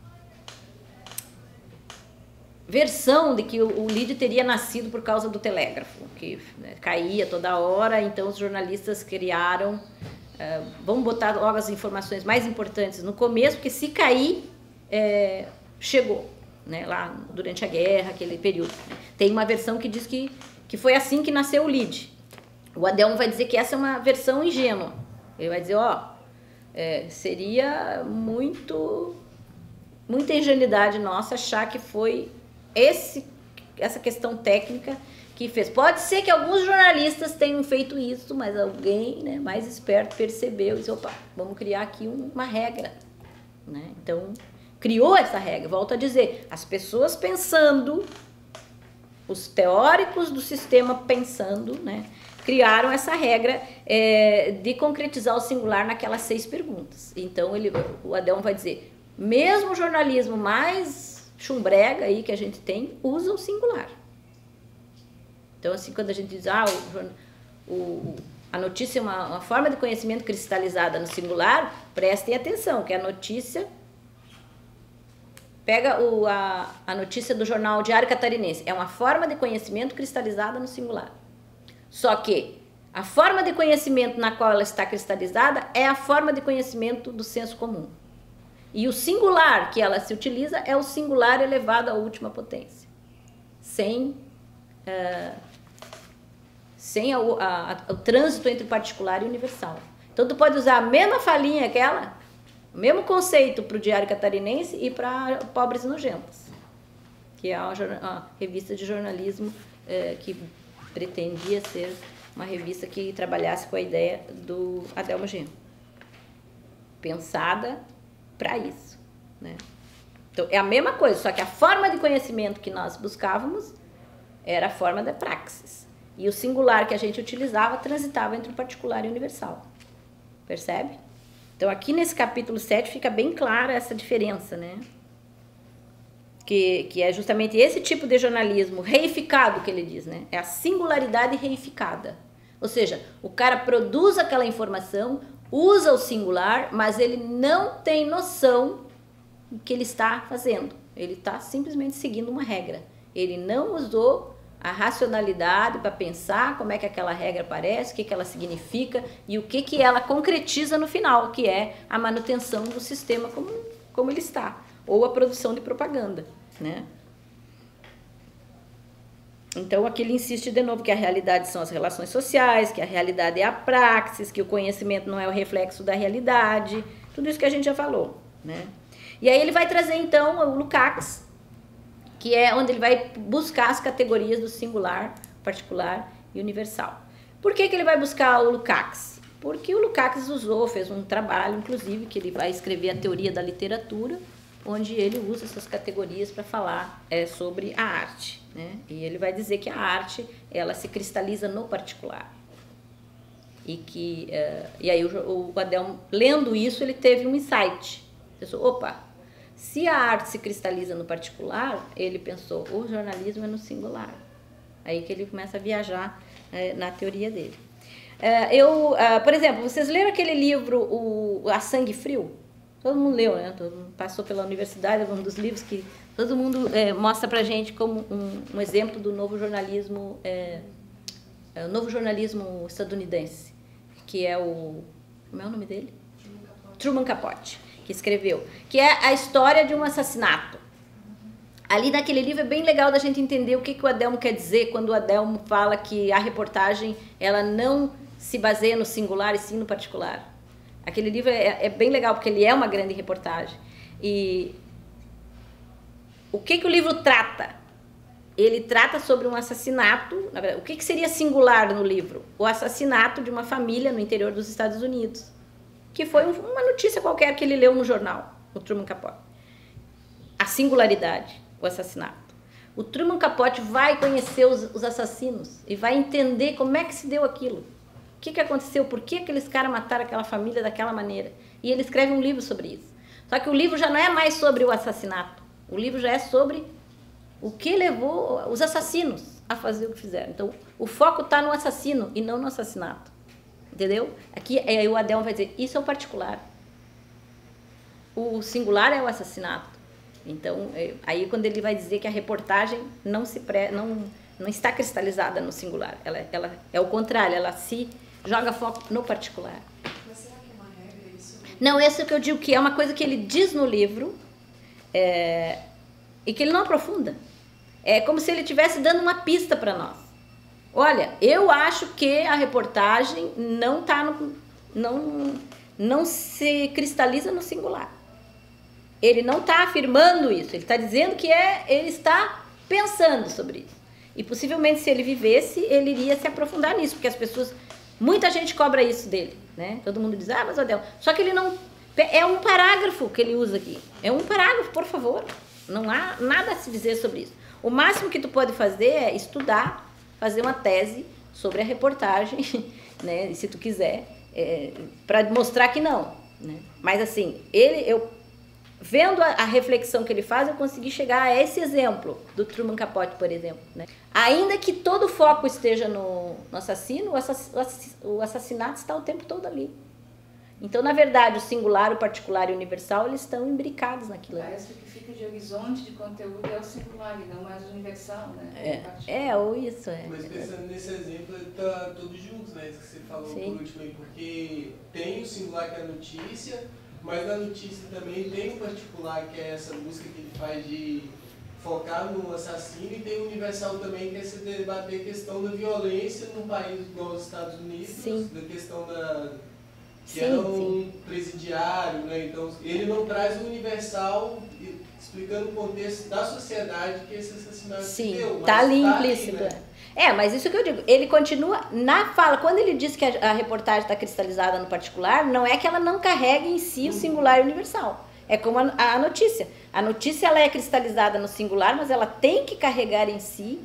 versão de que o, o lead teria nascido por causa do telégrafo, que, né, caía toda hora, então os jornalistas criaram, uh, vamos botar logo as informações mais importantes no começo, porque se cair, é, chegou, né, lá durante a guerra, aquele período. Tem uma versão que diz que, que foi assim que nasceu o lead. O Adelmo vai dizer que essa é uma versão ingênua. Ele vai dizer, ó, é, seria muito, muita ingenuidade nossa achar que foi Esse, essa questão técnica que fez. Pode ser que alguns jornalistas tenham feito isso, mas alguém, né, mais esperto percebeu e disse, opa, vamos criar aqui uma regra. Né? Então, criou essa regra. Volto a dizer, as pessoas pensando, os teóricos do sistema pensando, né, criaram essa regra é, de concretizar o singular naquelas seis perguntas. Então, ele, o Adelmo vai dizer, mesmo o jornalismo mais chumbrega aí que a gente tem, usa o singular. Então, assim, quando a gente diz, ah, o, o, a notícia é uma, uma forma de conhecimento cristalizada no singular, prestem atenção, que a notícia... Pega o, a, a notícia do jornal Diário Catarinense. É uma forma de conhecimento cristalizada no singular. Só que a forma de conhecimento na qual ela está cristalizada é a forma de conhecimento do senso comum. E o singular que ela se utiliza é o singular elevado à última potência. Sem, uh, sem a, a, a, o trânsito entre particular e universal. Então, tu pode usar a mesma falinha aquela... O mesmo conceito para o Diário Catarinense e para Pobres e Nojentas, que é a, a revista de jornalismo é, que pretendia ser uma revista que trabalhasse com a ideia do Adelmo Genro. Pensada para isso, né? Então, é a mesma coisa, só que a forma de conhecimento que nós buscávamos era a forma da praxis. E o singular que a gente utilizava transitava entre o particular e o universal. Percebe? Então, aqui nesse capítulo sete fica bem clara essa diferença, né? Que, que é justamente esse tipo de jornalismo reificado que ele diz, né? É a singularidade reificada. Ou seja, o cara produz aquela informação, usa o singular, mas ele não tem noção do que ele está fazendo. Ele está simplesmente seguindo uma regra. Ele não usou a racionalidade para pensar como é que aquela regra aparece, o que, que ela significa e o que, que ela concretiza no final, que é a manutenção do sistema como, como ele está, ou a produção de propaganda, né? Então, aqui ele insiste de novo que a realidade são as relações sociais, que a realidade é a praxis, que o conhecimento não é o reflexo da realidade, tudo isso que a gente já falou, né? E aí ele vai trazer, então, o Lukács, que é onde ele vai buscar as categorias do singular, particular e universal. Por que que ele vai buscar o Lukács? Porque o Lukács usou, fez um trabalho, inclusive, que ele vai escrever a teoria da literatura, onde ele usa essas categorias para falar é, sobre a arte, né? E ele vai dizer que a arte, ela se cristaliza no particular. E que, é, e aí o, o Adelmo, lendo isso, ele teve um insight. Pensou, opa, se a arte se cristaliza no particular, ele pensou, o jornalismo é no singular. Aí que ele começa a viajar é, na teoria dele. É, eu, uh, por exemplo, vocês leram aquele livro, o, A Sangue Frio? Todo mundo leu, né? Todo mundo passou pela universidade, é um dos livros que todo mundo é, mostra pra gente como um, um exemplo do novo jornalismo, é, é, o novo jornalismo estadunidense, que é o... Como é o nome dele? Truman Capote. Truman Capote, que escreveu, que é a história de um assassinato. Ali naquele livro é bem legal da gente entender o que, que o Adelmo quer dizer quando o Adelmo fala que a reportagem ela não se baseia no singular e sim no particular. Aquele livro é, é bem legal porque ele é uma grande reportagem. E o que, que o livro trata? Ele trata sobre um assassinato. Na verdade, o que, que seria singular no livro? O assassinato de uma família no interior dos Estados Unidos, que foi uma notícia qualquer que ele leu no jornal, o Truman Capote. A singularidade, o assassinato. O Truman Capote vai conhecer os, os assassinos e vai entender como é que se deu aquilo. O que, que aconteceu? Por que aqueles caras mataram aquela família daquela maneira? E ele escreve um livro sobre isso. Só que o livro já não é mais sobre o assassinato. O livro já é sobre o que levou os assassinos a fazer o que fizeram. Então, o foco está no assassino e não no assassinato. Entendeu? Aqui é, o Adelmo vai dizer, isso é o particular. O singular é o assassinato. Então, é, aí quando ele vai dizer que a reportagem não, se pré, não, não está cristalizada no singular. Ela, ela é o contrário, ela se joga foco no particular. Mas será que é uma regra isso? Não, esse é o que eu digo, que é uma coisa que ele diz no livro é, e que ele não aprofunda. É como se ele estivesse dando uma pista para nós. Olha, eu acho que a reportagem não, tá no, não, não se cristaliza no singular. Ele não está afirmando isso, ele está dizendo que é, ele está pensando sobre isso. E possivelmente, se ele vivesse, ele iria se aprofundar nisso, porque as pessoas, muita gente cobra isso dele, né? Todo mundo diz, ah, mas Adelmo, só que ele não, é um parágrafo que ele usa aqui, é um parágrafo, por favor, não há nada a se dizer sobre isso. O máximo que tu pode fazer é estudar, fazer uma tese sobre a reportagem, né? Se tu quiser, é, para mostrar que não, né? Mas assim, ele, eu vendo a, a reflexão que ele faz, eu consegui chegar a esse exemplo do Truman Capote, por exemplo, né? Ainda que todo o foco esteja no, no assassino, o, assass, o assassinato está o tempo todo ali. Então, na verdade, o singular, o particular e o universal, eles estão imbricados naquilo. Parece que o que fica de horizonte de conteúdo é o singular e não mais o universal, né? É, é ou isso, é. Mas pensando nesse exemplo, está todos juntos, né? Isso que você falou Sim. por último aí, porque tem o singular que é a notícia, mas na notícia também tem o particular, que é essa busca que ele faz de focar no assassino, e tem o universal também, que é se debater a questão da violência num país igual os Estados Unidos, Sim. da questão da... que sim, é um sim. presidiário, né? Então ele não traz o universal explicando o contexto da sociedade que esse assassinato sim, se deu. Tá ali tá implícito. Ali, né? É, mas isso que eu digo, ele continua na fala, quando ele diz que a, a reportagem está cristalizada no particular, não é que ela não carrega em si uhum. o singular e o universal. É como a, a notícia. A notícia ela é cristalizada no singular, mas ela tem que carregar em si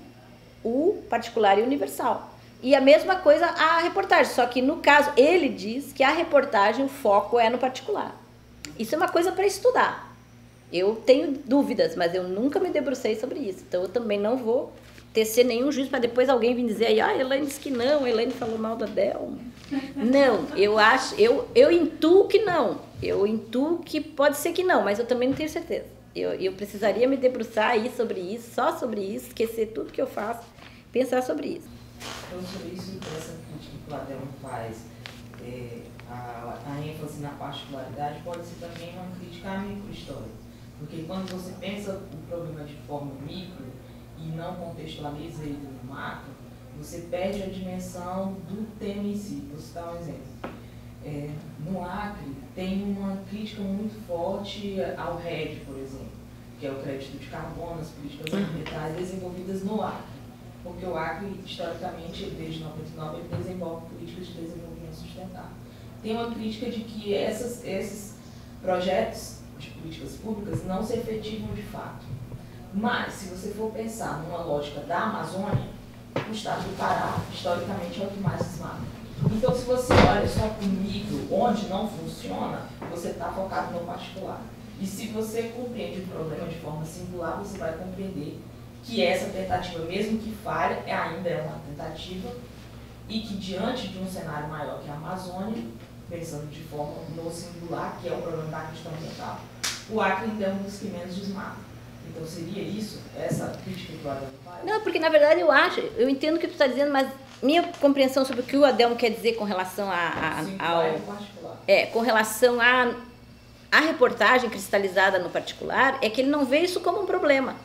o particular e o universal. E a mesma coisa a reportagem, só que no caso, ele diz que a reportagem, o foco é no particular. Isso é uma coisa para estudar. Eu tenho dúvidas, mas eu nunca me debrucei sobre isso. Então eu também não vou tecer nenhum juízo para depois alguém vir dizer aí, ah, Elaine disse que não, Elaine falou mal da Delma. Não, eu acho, eu, eu intuo que não. Eu intuo que pode ser que não, mas eu também não tenho certeza. Eu, eu precisaria me debruçar aí sobre isso, só sobre isso, esquecer tudo que eu faço, pensar sobre isso. Então, sobre isso, essa crítica que o Adelmo faz, é, a, a ênfase na particularidade pode ser também uma crítica à microhistória. Porque quando você pensa o problema de forma micro e não contextualiza ele no macro, você perde a dimensão do tema em si. Vou citar um exemplo. É, no Acre, tem uma crítica muito forte ao R E D, por exemplo, que é o crédito de carbono, as políticas ambientais desenvolvidas no Acre. Porque o Acre, historicamente, desde noventa e nove, ele desenvolve políticas de desenvolvimento sustentável. Tem uma crítica de que essas, esses projetos de políticas públicas não se efetivam de fato. Mas, se você for pensar numa lógica da Amazônia, o estado do Pará, historicamente, é o que mais desmata. Então, se você olha só para o micro, onde não funciona, você está focado no particular. E se você compreende o problema de forma singular, você vai compreender que essa tentativa, mesmo que falha, ainda é uma tentativa, e que diante de um cenário maior que a Amazônia, pensando de forma no singular, que é o problema da questão ambiental, o Acre ainda é um dos que menos desmata. Então seria isso, essa crítica que o Adelmo faz? Não, porque na verdade eu acho, eu entendo o que tu está dizendo, mas minha compreensão sobre o que o Adelmo quer dizer com relação a, a, ao, é particular. É, com relação a, a reportagem cristalizada no particular, é que ele não vê isso como um problema.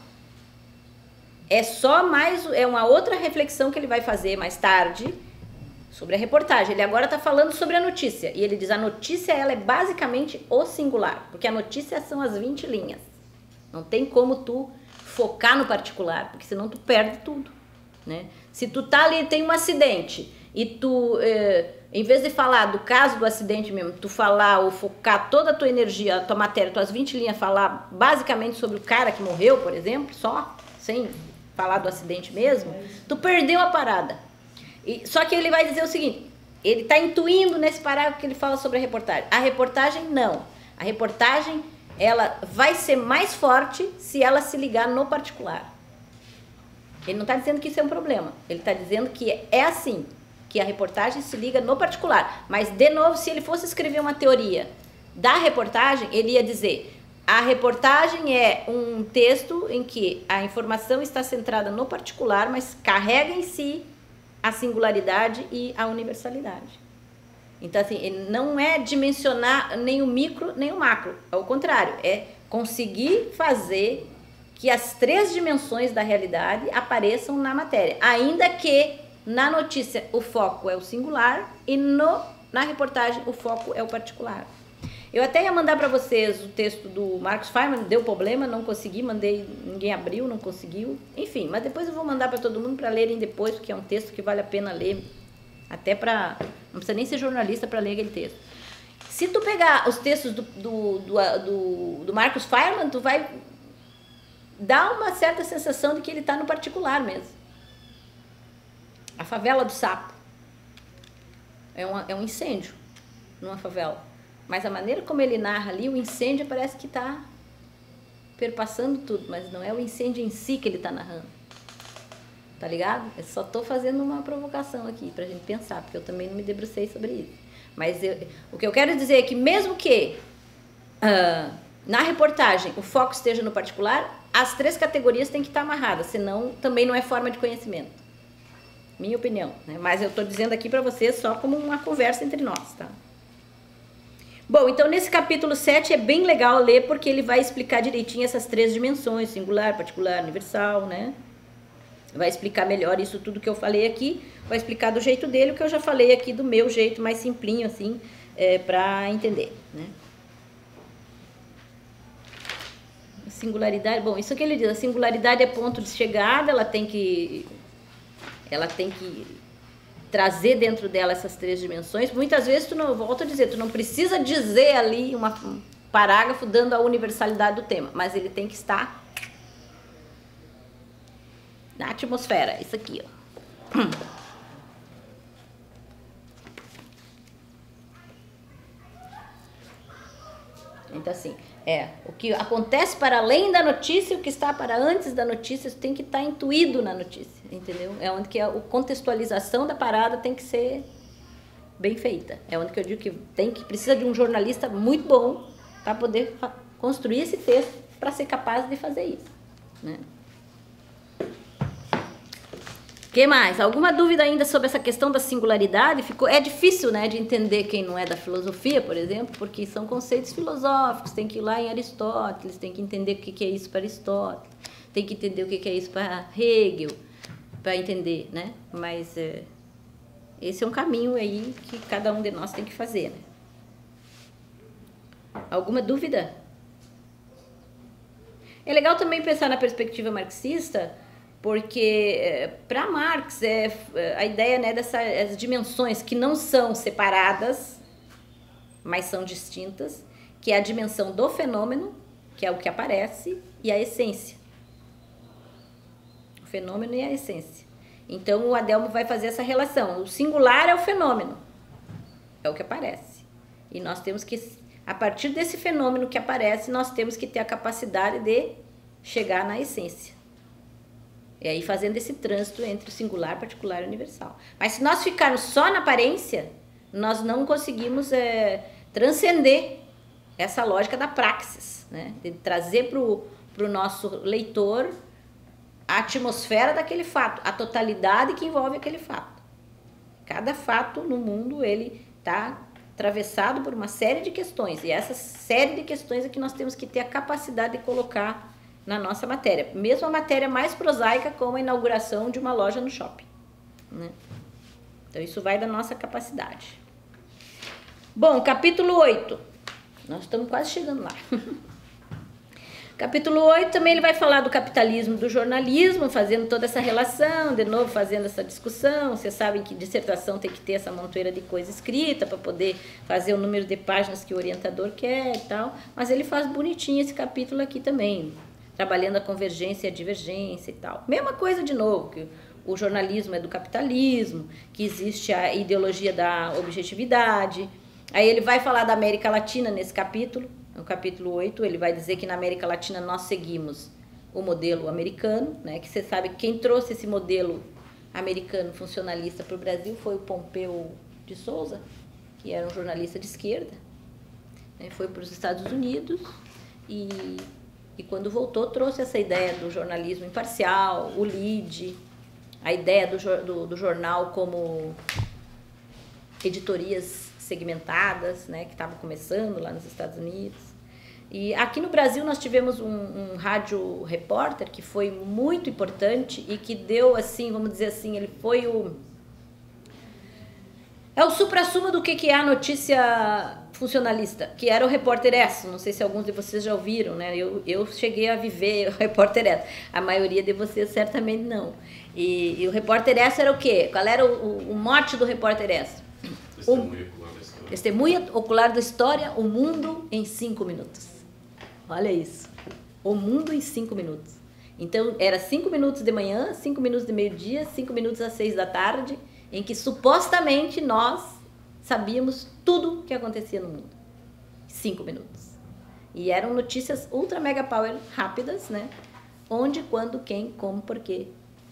É só mais, é uma outra reflexão que ele vai fazer mais tarde sobre a reportagem. Ele agora está falando sobre a notícia. E ele diz, a notícia ela é basicamente o singular, porque a notícia são as vinte linhas. Não tem como tu focar no particular, porque senão tu perde tudo, né? Se tu tá ali, tem um acidente, e tu, eh, em vez de falar do caso do acidente mesmo, tu falar ou focar toda a tua energia, a tua matéria, tuas vinte linhas, falar basicamente sobre o cara que morreu, por exemplo, só, sem falar do acidente mesmo, tu perdeu a parada. E, só que ele vai dizer o seguinte, ele está intuindo nesse parágrafo que ele fala sobre a reportagem. A reportagem, não. A reportagem, ela vai ser mais forte se ela se ligar no particular. Ele não está dizendo que isso é um problema. Ele está dizendo que é assim, que a reportagem se liga no particular. Mas, de novo, se ele fosse escrever uma teoria da reportagem, ele ia dizer... A reportagem é um texto em que a informação está centrada no particular, mas carrega em si a singularidade e a universalidade. Então, assim, ele não é dimensionar nem o micro nem o macro. Ao contrário, é conseguir fazer que as três dimensões da realidade apareçam na matéria. Ainda que na notícia o foco é o singular e no, na reportagem o foco é o particular. Eu até ia mandar para vocês o texto do Marcus Feynman, deu problema, não consegui, mandei, ninguém abriu, não conseguiu. Enfim, mas depois eu vou mandar para todo mundo para lerem depois, porque é um texto que vale a pena ler, até para... Não precisa nem ser jornalista para ler aquele texto. Se tu pegar os textos do, do, do, do, do Marcus Feynman, tu vai dar uma certa sensação de que ele está no particular mesmo. A favela do Sapo. É, uma, é um incêndio numa favela. Mas a maneira como ele narra ali, o incêndio parece que está perpassando tudo, mas não é o incêndio em si que ele está narrando. Tá ligado? Eu só estou fazendo uma provocação aqui pra gente pensar, porque eu também não me debrucei sobre isso. Mas eu, o que eu quero dizer é que mesmo que uh, na reportagem o foco esteja no particular, as três categorias têm que estar amarradas, senão também não é forma de conhecimento. Minha opinião, né? Mas eu estou dizendo aqui para vocês só como uma conversa entre nós, tá? Bom, então nesse capítulo sete é bem legal ler, porque ele vai explicar direitinho essas três dimensões, singular, particular, universal, né? Vai explicar melhor isso tudo que eu falei aqui, vai explicar do jeito dele o que eu já falei aqui do meu jeito, mais simplinho assim, é, para entender, né? Singularidade, bom, isso que ele diz, a singularidade é ponto de chegada, ela tem que, ela tem que trazer dentro dela essas três dimensões. Muitas vezes, tu não, volto a dizer, tu não precisa dizer ali uma, um parágrafo dando a universalidade do tema, mas ele tem que estar na atmosfera, isso aqui, ó. Então, assim, é, o que acontece para além da notícia, o que está para antes da notícia, isso tem que estar intuído na notícia, entendeu? É onde que a contextualização da parada tem que ser bem feita. É onde que eu digo que tem que precisa de um jornalista muito bom para poder construir esse texto, para ser capaz de fazer isso, né? Que mais? Alguma dúvida ainda sobre essa questão da singularidade? Ficou, é difícil, né, de entender quem não é da filosofia, por exemplo, porque são conceitos filosóficos, tem que ir lá em Aristóteles, tem que entender o que é isso para Aristóteles, tem que entender o que é isso para Hegel, para entender, né? Mas é, esse é um caminho aí que cada um de nós tem que fazer, né? Alguma dúvida? É legal também pensar na perspectiva marxista, porque para Marx é a ideia, né, dessas dimensões que não são separadas, mas são distintas, que é a dimensão do fenômeno, que é o que aparece, e a essência. O fenômeno e a essência. Então o Adelmo vai fazer essa relação. O singular é o fenômeno, é o que aparece. E nós temos que, a partir desse fenômeno que aparece, nós temos que ter a capacidade de chegar na essência. E aí fazendo esse trânsito entre o singular, particular e universal. Mas se nós ficarmos só na aparência, nós não conseguimos é, transcender essa lógica da praxis, né? De trazer para o nosso leitor a atmosfera daquele fato, a totalidade que envolve aquele fato. Cada fato no mundo, ele está atravessado por uma série de questões. E essa série de questões é que nós temos que ter a capacidade de colocar na nossa matéria, mesmo a matéria mais prosaica, como a inauguração de uma loja no shopping, né? Então isso vai da nossa capacidade. Bom, capítulo oito, nós estamos quase chegando lá. Capítulo oito também ele vai falar do capitalismo, do jornalismo, fazendo toda essa relação, de novo fazendo essa discussão. Vocês sabem que dissertação tem que ter essa montoeira de coisa escrita para poder fazer o número de páginas que o orientador quer e tal, mas ele faz bonitinho esse capítulo aqui também, trabalhando a convergência e a divergência e tal. Mesma coisa de novo, que o jornalismo é do capitalismo, que existe a ideologia da objetividade. Aí ele vai falar da América Latina nesse capítulo, no capítulo oito, ele vai dizer que na América Latina nós seguimos o modelo americano, né? Que você sabe que quem trouxe esse modelo americano funcionalista para o Brasil foi o Pompeu de Souza, que era um jornalista de esquerda, né? Foi para os Estados Unidos e... E quando voltou, trouxe essa ideia do jornalismo imparcial, o lead, a ideia do, do, do jornal como editorias segmentadas, né, que estavam começando lá nos Estados Unidos. E aqui no Brasil nós tivemos um, um rádio repórter que foi muito importante e que deu, assim, vamos dizer assim, ele foi o... É o supra-sumo do que, que é a notícia funcionalista, que era o Repórter S. Não sei se alguns de vocês já ouviram, né? Eu, eu cheguei a viver o Repórter S. A maioria de vocês certamente não. E, e o Repórter S era o quê? Qual era o, o, o mote do Repórter S? Testemunha ocular da história. Testemunha ocular da história, o mundo em cinco minutos. Olha isso. O mundo em cinco minutos. Então, era cinco minutos de manhã, cinco minutos de meio-dia, cinco minutos às seis da tarde, em que supostamente nós sabíamos tudo que acontecia no mundo. Cinco minutos. E eram notícias ultra mega power rápidas, né? Onde, quando, quem, como, por quê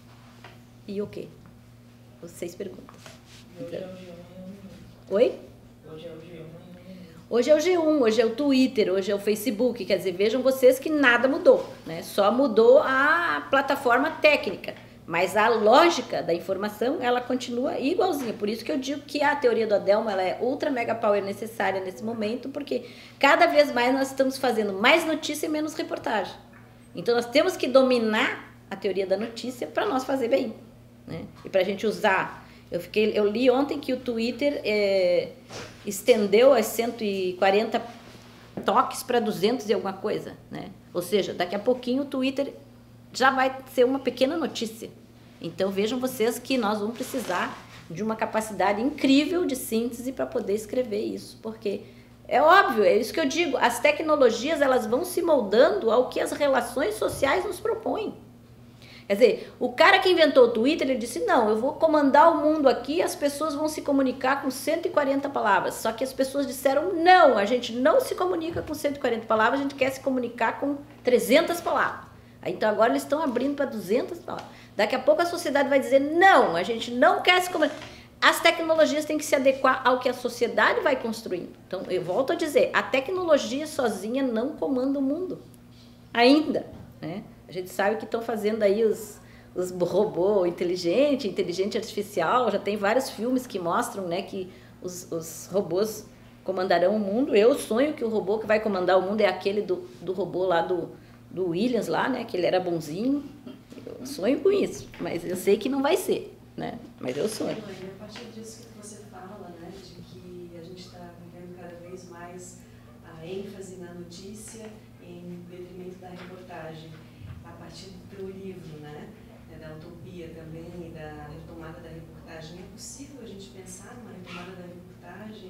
e o quê. As seis perguntas. Hoje é o G um. Oi? Hoje é o G um. Hoje é o G um, hoje é o Twitter, hoje é o Facebook. Quer dizer, vejam vocês que nada mudou, né? Só mudou a plataforma técnica. Mas a lógica da informação, ela continua igualzinha. Por isso que eu digo que a teoria do Adelmo, ela é ultra mega power necessária nesse momento, porque cada vez mais nós estamos fazendo mais notícia e menos reportagem. Então nós temos que dominar a teoria da notícia para nós fazer bem, né? E para a gente usar. Eu, fiquei, eu li ontem que o Twitter é, estendeu as cento e quarenta toques para duzentos e alguma coisa, né? Ou seja, daqui a pouquinho o Twitter já vai ser uma pequena notícia. Então vejam vocês que nós vamos precisar de uma capacidade incrível de síntese para poder escrever isso, porque é óbvio, é isso que eu digo, as tecnologias elas vão se moldando ao que as relações sociais nos propõem. Quer dizer, o cara que inventou o Twitter, ele disse, não, eu vou comandar o mundo aqui, as pessoas vão se comunicar com cento e quarenta palavras. Só que as pessoas disseram, não, a gente não se comunica com cento e quarenta palavras, a gente quer se comunicar com trezentas palavras. Então agora eles estão abrindo para duzentas palavras. Daqui a pouco a sociedade vai dizer, não, a gente não quer se comunicar. As tecnologias têm que se adequar ao que a sociedade vai construindo. Então, eu volto a dizer, a tecnologia sozinha não comanda o mundo. Ainda, né? A gente sabe que estão fazendo aí os, os robôs inteligente, inteligente artificial, já tem vários filmes que mostram, né, que os, os robôs comandarão o mundo. Eu sonho que o robô que vai comandar o mundo é aquele do, do robô lá do, do Williams, lá, né, que ele era bonzinho. Eu sonho com isso, mas eu sei que não vai ser, né? Mas eu sonho. A partir disso que você fala, né, de que a gente está vivendo cada vez mais a ênfase na notícia em detrimento da reportagem, a partir do teu livro, né, da utopia também e da retomada da reportagem, é possível a gente pensar numa retomada da reportagem?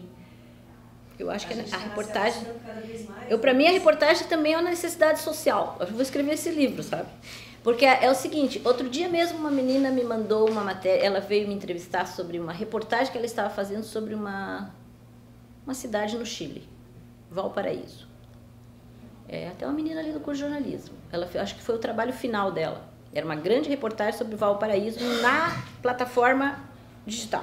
Eu acho que a, a reportagem, mais, eu para mim a reportagem também é uma necessidade social. Eu vou escrever esse livro, sabe? Porque é o seguinte, outro dia mesmo uma menina me mandou uma matéria, ela veio me entrevistar sobre uma reportagem que ela estava fazendo sobre uma, uma cidade no Chile, Valparaíso. É, até uma menina ali do curso de jornalismo. Ela, acho que foi o trabalho final dela. Era uma grande reportagem sobre Valparaíso na plataforma digital.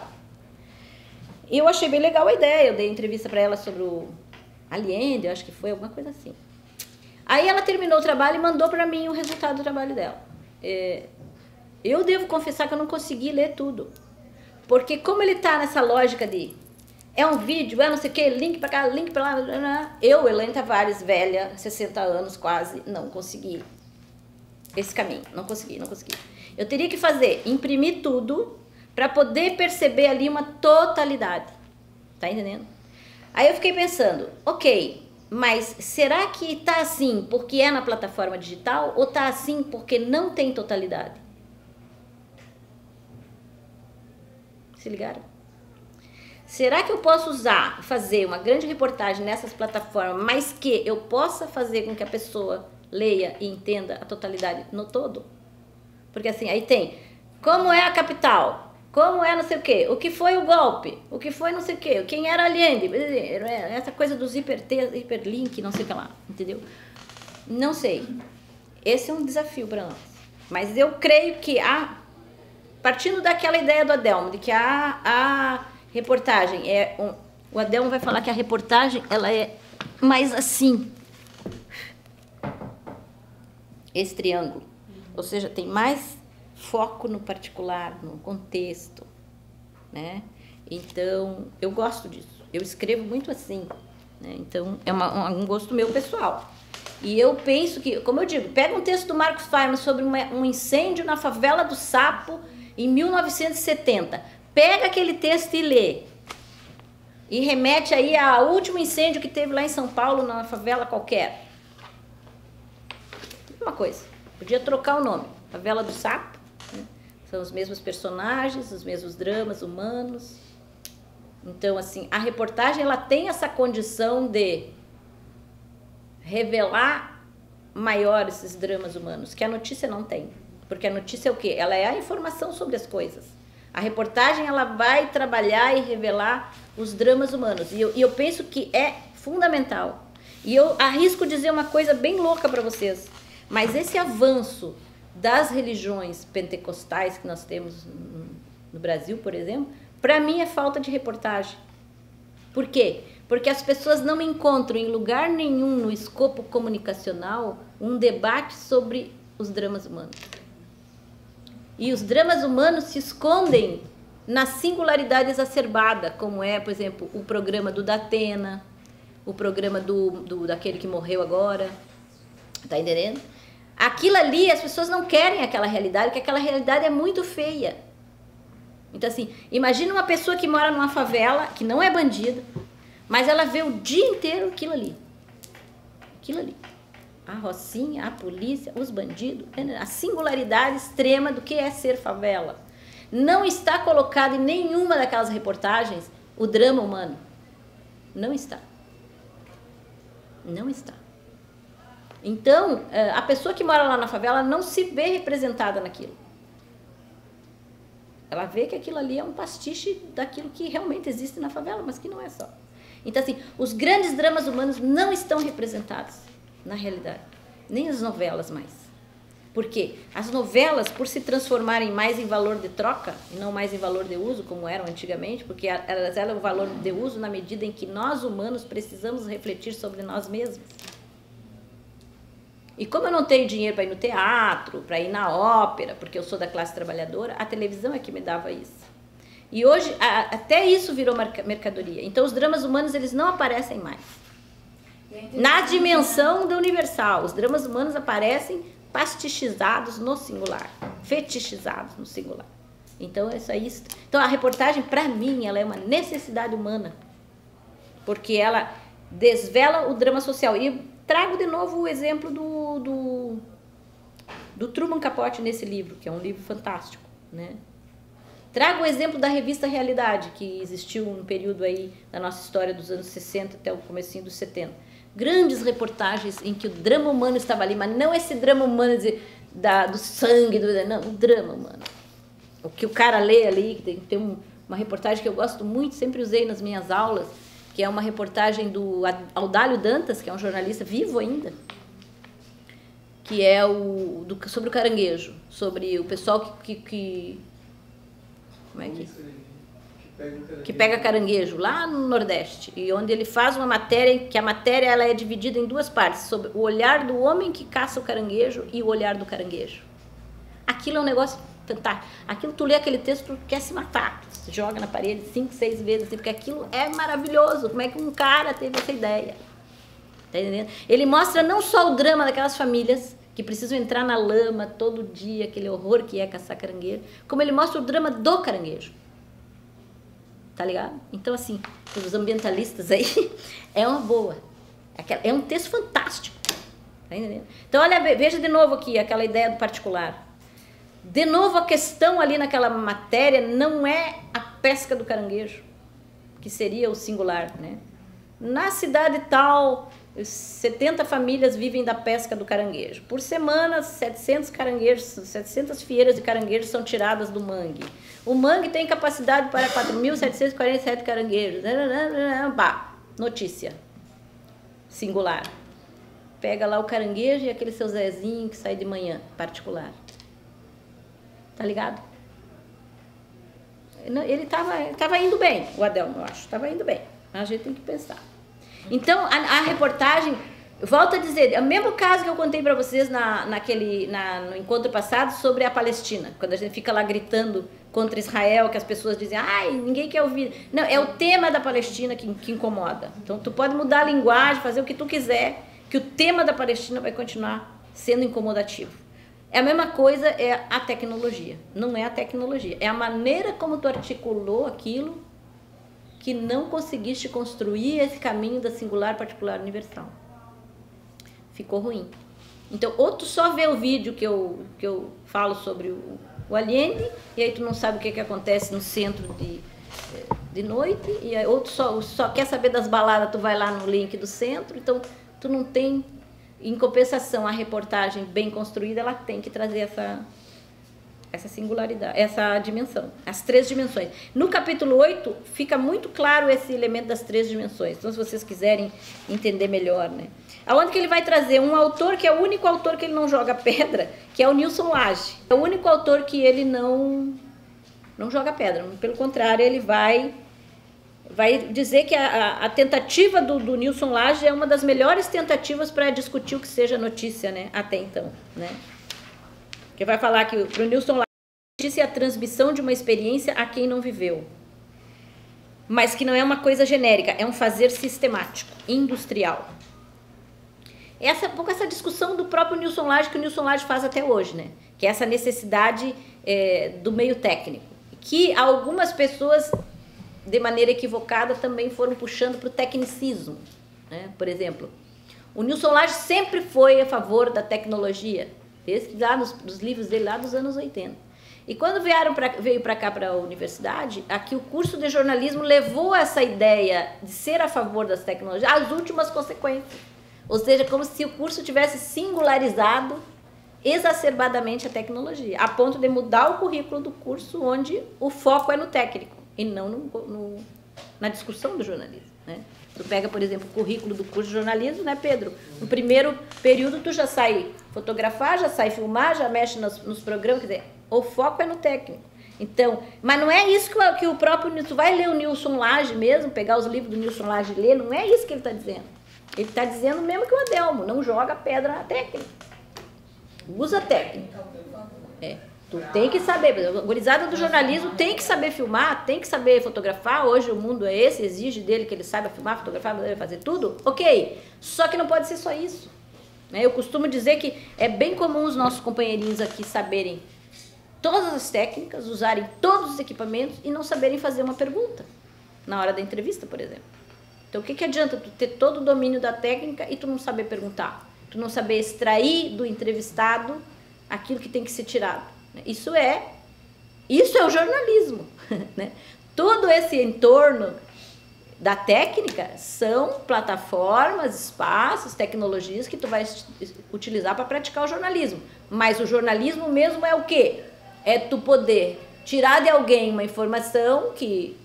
Eu achei bem legal a ideia, eu dei entrevista para ela sobre o Allende, eu acho que foi alguma coisa assim. Aí ela terminou o trabalho e mandou para mim o resultado do trabalho dela. É, eu devo confessar que eu não consegui ler tudo. Porque como ele está nessa lógica de é um vídeo, é não sei o que, link para cá, link para lá. Eu, Elaine Tavares, velha, sessenta anos quase, não consegui esse caminho. Não consegui, não consegui. Eu teria que fazer, imprimir tudo para poder perceber ali uma totalidade. Tá entendendo? Aí eu fiquei pensando, ok, mas será que tá assim porque é na plataforma digital ou tá assim porque não tem totalidade? Se ligaram? Será que eu posso usar, fazer uma grande reportagem nessas plataformas, mas que eu possa fazer com que a pessoa leia e entenda a totalidade no todo? Porque assim, aí tem, como é a capital? Como é não sei o quê? O que foi o golpe? O que foi não sei o quê? Quem era Allende? Essa coisa dos hiper, hiperlink, não sei o que lá, entendeu? Não sei. Esse é um desafio para nós. Mas eu creio que, a, partindo daquela ideia do Adelmo, de que a, a reportagem é... Um, o Adelmo vai falar que a reportagem ela é mais assim. Esse triângulo. Ou seja, tem mais foco no particular, no contexto, né? Então, eu gosto disso. Eu escrevo muito assim, né? Então, é uma, um gosto meu pessoal. E eu penso que, como eu digo, pega um texto do Marcos Feynman sobre uma, um incêndio na favela do Sapo em mil novecentos e setenta. Pega aquele texto e lê. E remete aí ao último incêndio que teve lá em São Paulo, numa favela qualquer. Uma coisa, podia trocar o nome. Favela do Sapo. São os mesmos personagens, os mesmos dramas humanos. Então, assim, a reportagem ela tem essa condição de revelar maior esses dramas humanos, que a notícia não tem. Porque a notícia é o quê? Ela é a informação sobre as coisas. A reportagem ela vai trabalhar e revelar os dramas humanos. E eu, e eu penso que é fundamental E eu arrisco dizer uma coisa bem louca para vocês, mas esse avanço das religiões pentecostais que nós temos no Brasil, por exemplo, para mim é falta de reportagem. Por quê? Porque as pessoas não encontram em lugar nenhum no escopo comunicacional um debate sobre os dramas humanos. E os dramas humanos se escondem na singularidade exacerbada, como é, por exemplo, o programa do Datena, o programa do, do, daquele que morreu agora, tá entendendo? Aquilo ali, as pessoas não querem aquela realidade, porque aquela realidade é muito feia. Então, assim, imagina uma pessoa que mora numa favela, que não é bandida, mas ela vê o dia inteiro aquilo ali. Aquilo ali. A rocinha, a polícia, os bandidos, a singularidade extrema do que é ser favela. Não está colocado em nenhuma daquelas reportagens o drama humano. Não está. Não está. Então, a pessoa que mora lá na favela não se vê representada naquilo. Ela vê que aquilo ali é um pastiche daquilo que realmente existe na favela, mas que não é só. Então, assim, os grandes dramas humanos não estão representados na realidade. Nem as novelas mais. Por quê? As novelas, por se transformarem mais em valor de troca e não mais em valor de uso, como eram antigamente, porque elas eram o valor de uso na medida em que nós, humanos, precisamos refletir sobre nós mesmos. E como eu não tenho dinheiro para ir no teatro, para ir na ópera, porque eu sou da classe trabalhadora, a televisão é que me dava isso. E hoje, a, até isso virou mercadoria. Então, os dramas humanos, eles não aparecem mais. Na dimensão do universal, os dramas humanos aparecem pastichizados no singular, fetichizados no singular. Então, é só isso. Então, a reportagem, para mim, ela é uma necessidade humana, porque ela desvela o drama social. E trago de novo o exemplo do, do, do Truman Capote nesse livro, que é um livro fantástico, né? Trago o exemplo da revista Realidade, que existiu um período aí da nossa história dos anos sessenta até o comecinho dos setenta. Grandes reportagens em que o drama humano estava ali, mas não esse drama humano de, da, do sangue, do, não, o drama humano. O que o cara lê ali, tem, tem um, uma reportagem que eu gosto muito, sempre usei nas minhas aulas, que é uma reportagem do Audálio Dantas, que é um jornalista vivo ainda, que é o, do, sobre o caranguejo, sobre o pessoal que... que, que como é que... que pega caranguejo lá no Nordeste, e onde ele faz uma matéria, que a matéria ela é dividida em duas partes, sobre o olhar do homem que caça o caranguejo e o olhar do caranguejo. Aquilo é um negócio fantástico. Aquilo, tu lê aquele texto, tu quer se matar, tu joga na parede cinco, seis vezes, assim, porque aquilo é maravilhoso. Como é que um cara teve essa ideia? Tá entendendo? Ele mostra não só o drama daquelas famílias que precisam entrar na lama todo dia, aquele horror que é caçar caranguejo, como ele mostra o drama do caranguejo. Tá ligado? Então, assim, os ambientalistas aí, é uma boa. É um texto fantástico. Tá entendendo? Então, olha, veja de novo aqui aquela ideia do particular. De novo, a questão ali naquela matéria não é a pesca do caranguejo, que seria o singular, né? Na cidade tal, setenta famílias vivem da pesca do caranguejo. Por semana, setecentos caranguejos, setecentas fieiras de caranguejos são tiradas do mangue. O mangue tem capacidade para quatro mil setecentos e quarenta e sete caranguejos. Bah, notícia. Singular. Pega lá o caranguejo e aquele seu Zezinho que sai de manhã, particular. Tá ligado? Ele estava tava indo bem, o Adelmo, eu acho. Estava indo bem. A gente tem que pensar. Então, a, a reportagem, eu volto a dizer, é o mesmo caso que eu contei para vocês na, naquele, na, no encontro passado sobre a Palestina, quando a gente fica lá gritando contra Israel, que as pessoas dizem, ai, ninguém quer ouvir. Não, é o tema da Palestina que, que incomoda. Então, tu pode mudar a linguagem, fazer o que tu quiser, que o tema da Palestina vai continuar sendo incomodativo. É a mesma coisa, é a tecnologia. Não é a tecnologia, é a maneira como tu articulou aquilo que não conseguiste construir esse caminho da singular, particular, universal. Ficou ruim. Então, ou tu só vê o vídeo que eu, que eu falo sobre o, o Allende, e aí tu não sabe o que, que acontece no centro de, de noite, e aí, ou tu só, só quer saber das baladas, tu vai lá no link do centro, então tu não tem... Em compensação, a reportagem bem construída, ela tem que trazer essa, essa singularidade, essa dimensão, as três dimensões. No capítulo oito fica muito claro esse elemento das três dimensões. Então, se vocês quiserem entender melhor, né? Aonde que ele vai trazer um autor que é o único autor que ele não joga pedra, que é o Nilson Lage. É o único autor que ele não não joga pedra. Pelo contrário, ele vai vai dizer que a, a tentativa do, do Nilson Lage é uma das melhores tentativas para discutir o que seja notícia, né? Até então, né? Que vai falar que para o Nilson Lage, a notícia é a transmissão de uma experiência a quem não viveu. Mas que não é uma coisa genérica, é um fazer sistemático, industrial. Essa é um pouco essa discussão do próprio Nilson Lage, que o Nilson Lage faz até hoje, né? Que é essa necessidade é, do meio técnico. Que algumas pessoas, de maneira equivocada, também foram puxando para o tecnicismo, né? Por exemplo, o Nilson Lage sempre foi a favor da tecnologia, desde lá nos, nos livros dele lá dos anos oitenta. E quando vieram pra, veio para cá, para a universidade, aqui o curso de jornalismo levou essa ideia de ser a favor das tecnologias às últimas consequências. Ou seja, como se o curso tivesse singularizado exacerbadamente a tecnologia, a ponto de mudar o currículo do curso, onde o foco é no técnico e não no, no, na discussão do jornalismo, né? Tu pega, por exemplo, o currículo do curso de jornalismo, né, Pedro? No primeiro período tu já sai fotografar, já sai filmar, já mexe nos, nos programas, quer dizer, o foco é no técnico. Então, mas não é isso que o, que o próprio, tu vai ler o Nilson Lage mesmo, pegar os livros do Nilson Lage e ler, não é isso que ele está dizendo. Ele está dizendo mesmo que o Adelmo, não joga pedra na técnica. Usa técnica. É. Tu tem que saber, a gurizada do jornalismo tem que saber filmar, tem que saber fotografar. Hoje o mundo é esse, exige dele que ele saiba filmar, fotografar, fazer tudo. Ok, só que não pode ser só isso. Eu costumo dizer que é bem comum os nossos companheirinhos aqui saberem todas as técnicas, usarem todos os equipamentos e não saberem fazer uma pergunta na hora da entrevista, por exemplo. Então, o que, que adianta tu ter todo o domínio da técnica e tu não saber perguntar? Tu não saber extrair do entrevistado aquilo que tem que ser tirado. Isso é, isso é o jornalismo, né? Todo esse entorno da técnica são plataformas, espaços, tecnologias que tu vai utilizar para praticar o jornalismo. Mas o jornalismo mesmo é o quê? É tu poder tirar de alguém uma informação que...